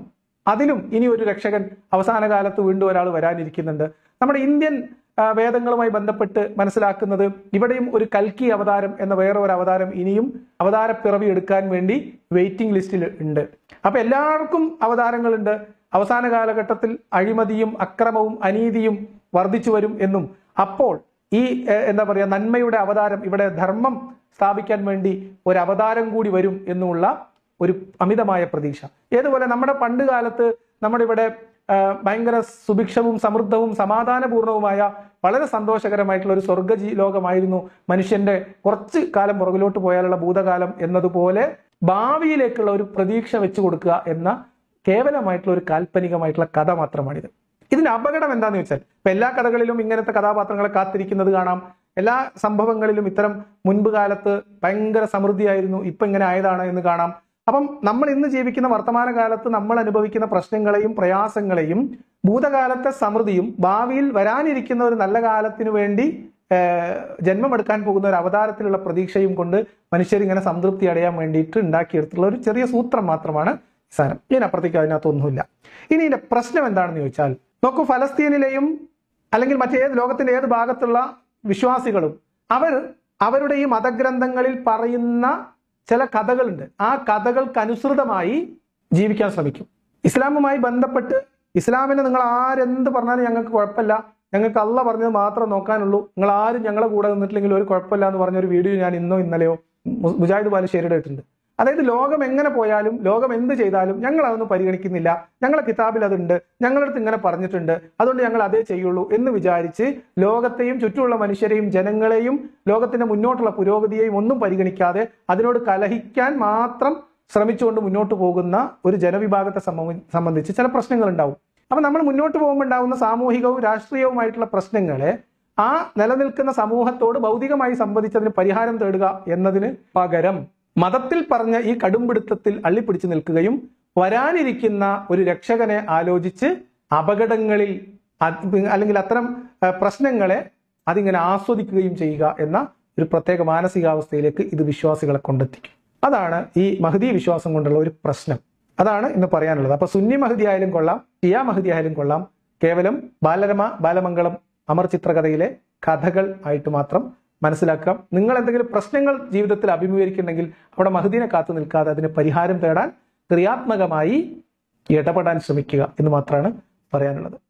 അതിലും ഇനി ഒരു രക്ഷകൻ അവസാന കാലത്ത് വീണ്ടും ഒരാൾ വരാനിരിക്കുന്നുണ്ട്. നമ്മുടെ ഇന്ത്യൻ വേദങ്ങളുമായി ബന്ധപ്പെട്ട് മനസ്സിലാക്കുന്നത് ഇവിടെയും ഒരു കൽക്കി അവതാരം എന്ന വേറെ ഒരു അവതാരം ഇനിയും അവതാര പിറവി എടുക്കാൻ വേണ്ടി വെയിറ്റിംഗ് ലിസ്റ്റിൽ ഉണ്ട്. അപ്പൊ എല്ലാവർക്കും അവതാരങ്ങളുണ്ട്. അവസാന കാലഘട്ടത്തിൽ അഴിമതിയും അക്രമവും അനീതിയും വർദ്ധിച്ചു വരും എന്നും അപ്പോൾ ഈ എന്താ പറയാ നന്മയുടെ അവതാരം, ഇവിടെ ധർമ്മം സ്ഥാപിക്കാൻ വേണ്ടി ഒരു അവതാരം കൂടി വരും എന്നുള്ള ഒരു അമിതമായ പ്രതീക്ഷ. ഏതുപോലെ നമ്മുടെ പണ്ട് കാലത്ത് നമ്മുടെ ഇവിടെ ഭയങ്കര സുഭിക്ഷവും സമൃദ്ധവും സമാധാനപൂർണവുമായ വളരെ സന്തോഷകരമായിട്ടുള്ള ഒരു സ്വർഗ ലോകമായിരുന്നു മനുഷ്യന്റെ കുറച്ച് കാലം പുറകിലോട്ട് പോയാലുള്ള ഭൂതകാലം എന്നതുപോലെ ഭാവിയിലേക്കുള്ള ഒരു പ്രതീക്ഷ വെച്ചു കൊടുക്കുക എന്ന കേവലമായിട്ടുള്ള ഒരു കാൽപ്പനികമായിട്ടുള്ള കഥ മാത്രമാണിത്. ഇതിന്റെ അപകടം എന്താന്ന് വെച്ചാൽ ഇപ്പൊ എല്ലാ കഥകളിലും ഇങ്ങനത്തെ കഥാപാത്രങ്ങളെ കാത്തിരിക്കുന്നത് കാണാം. എല്ലാ സംഭവങ്ങളിലും ഇത്തരം മുൻപ് കാലത്ത് ഭയങ്കര സമൃദ്ധിയായിരുന്നു, ഇപ്പൊ ഇങ്ങനെ ആയതാണ് എന്ന് കാണാം. അപ്പം നമ്മൾ ഇന്ന് ജീവിക്കുന്ന വർത്തമാന കാലത്ത് നമ്മൾ അനുഭവിക്കുന്ന പ്രശ്നങ്ങളെയും പ്രയാസങ്ങളെയും ഭൂതകാലത്തെ സമൃദ്ധിയും ഭാവിയിൽ വരാനിരിക്കുന്ന ഒരു നല്ല കാലത്തിനു വേണ്ടി ജന്മമെടുക്കാൻ പോകുന്ന ഒരു അവതാരത്തിലുള്ള പ്രതീക്ഷയും കൊണ്ട് മനുഷ്യരിങ്ങനെ സംതൃപ്തി അടയാൻ വേണ്ടിയിട്ട് ഉണ്ടാക്കിയെടുത്തുള്ള ഒരു ചെറിയ സൂത്രം മാത്രമാണ് സാരം. ഇതിനപ്പുറത്തേക്ക് അതിനകത്തൊന്നുമില്ല. ഇനി ഇതിന്റെ പ്രശ്നം എന്താണെന്ന് ചോദിച്ചാൽ, നോക്കൂ, ഫലസ്തീനിലെയും അല്ലെങ്കിൽ മറ്റേത് ലോകത്തിന്റെ ഏത് ഭാഗത്തുള്ള വിശ്വാസികളും അവർ അവരുടെ ഈ മതഗ്രന്ഥങ്ങളിൽ പറയുന്ന ചില കഥകളുണ്ട്. ആ കഥകൾക്കനുസൃതമായി ജീവിക്കാൻ ശ്രമിക്കും. ഇസ്ലാമുമായി ബന്ധപ്പെട്ട് ഇസ്ലാമിനെ നിങ്ങൾ ആരെന്ത് പറഞ്ഞാലും ഞങ്ങൾക്ക് കുഴപ്പമില്ല, ഞങ്ങൾക്ക് അള്ള പറഞ്ഞത് മാത്രം നോക്കാനുള്ളൂ, നിങ്ങൾ ആരും ഞങ്ങളെ കൂടെ നിന്നിട്ടില്ലെങ്കിൽ ഒരു കുഴപ്പമില്ല എന്ന് പറഞ്ഞൊരു വീഡിയോ ഞാൻ ഇന്നോ ഇന്നലെയോ മുജാഹിദ് ബാലുശ്ശേരിയുടെ ഇട്ടുണ്ട്. അതായത് ലോകം എങ്ങനെ പോയാലും ലോകം എന്ത് ചെയ്താലും ഞങ്ങൾ അതൊന്നും പരിഗണിക്കുന്നില്ല, ഞങ്ങളെ കിതാബിൽ അതുണ്ട്, ഞങ്ങളടുത്ത് ഇങ്ങനെ പറഞ്ഞിട്ടുണ്ട്, അതുകൊണ്ട് ഞങ്ങൾ അതേ ചെയ്യുള്ളൂ എന്ന് വിചാരിച്ച് ലോകത്തെയും ചുറ്റുമുള്ള മനുഷ്യരെയും ജനങ്ങളെയും ലോകത്തിന്റെ മുന്നോട്ടുള്ള പുരോഗതിയെയും ഒന്നും പരിഗണിക്കാതെ അതിനോട് കലഹിക്കാൻ മാത്രം ശ്രമിച്ചുകൊണ്ട് മുന്നോട്ട് പോകുന്ന ഒരു ജനവിഭാഗത്തെ സംബന്ധിച്ച് ചില പ്രശ്നങ്ങൾ ഉണ്ടാവും. അപ്പൊ നമ്മൾ മുന്നോട്ട് പോകുമ്പോൾ ഉണ്ടാകുന്ന സാമൂഹികവും രാഷ്ട്രീയവുമായിട്ടുള്ള പ്രശ്നങ്ങളെ ആ നിലനിൽക്കുന്ന സമൂഹത്തോട് ഭൗതികമായി സംബന്ധിച്ചതിന് പരിഹാരം തേടുക എന്നതിന് പകരം മതത്തിൽ പറഞ്ഞ ഈ കടുംപിടുത്തത്തിൽ അള്ളിപ്പിടിച്ചു നിൽക്കുകയും വരാനിരിക്കുന്ന ഒരു രക്ഷകനെ ആലോചിച്ച് അപകടങ്ങളിൽ അല്ലെങ്കിൽ അത്തരം പ്രശ്നങ്ങളെ അതിങ്ങനെ ആസ്വദിക്കുകയും ചെയ്യുക എന്ന ഒരു പ്രത്യേക മാനസികാവസ്ഥയിലേക്ക് ഇത് വിശ്വാസികളെ കൊണ്ടെത്തിക്കും. അതാണ് ഈ മഹദി വിശ്വാസം കൊണ്ടുള്ള ഒരു പ്രശ്നം. അതാണ് ഇന്ന് പറയാനുള്ളത്. അപ്പൊ സുന്നി മഹദി ആയാലും കൊള്ളാം, ഷിയ മഹദി ആയാലും കൊള്ളാം, കേവലം ബാലരമ ബാലമംഗളം അമർ ചിത്രകഥയിലെ കഥകൾ ആയിട്ട് മാത്രം മനസ്സിലാക്കാം. നിങ്ങൾ എന്തെങ്കിലും പ്രശ്നങ്ങൾ ജീവിതത്തിൽ അഭിമുഖീകരിക്കുന്നുണ്ടെങ്കിൽ അവിടെ മഹദീനെ കാത്തു നിൽക്കാതെ അതിന് പരിഹാരം തേടാൻ ക്രിയാത്മകമായി ഇടപെടാൻ ശ്രമിക്കുക എന്ന് മാത്രമാണ് പറയാനുള്ളത്.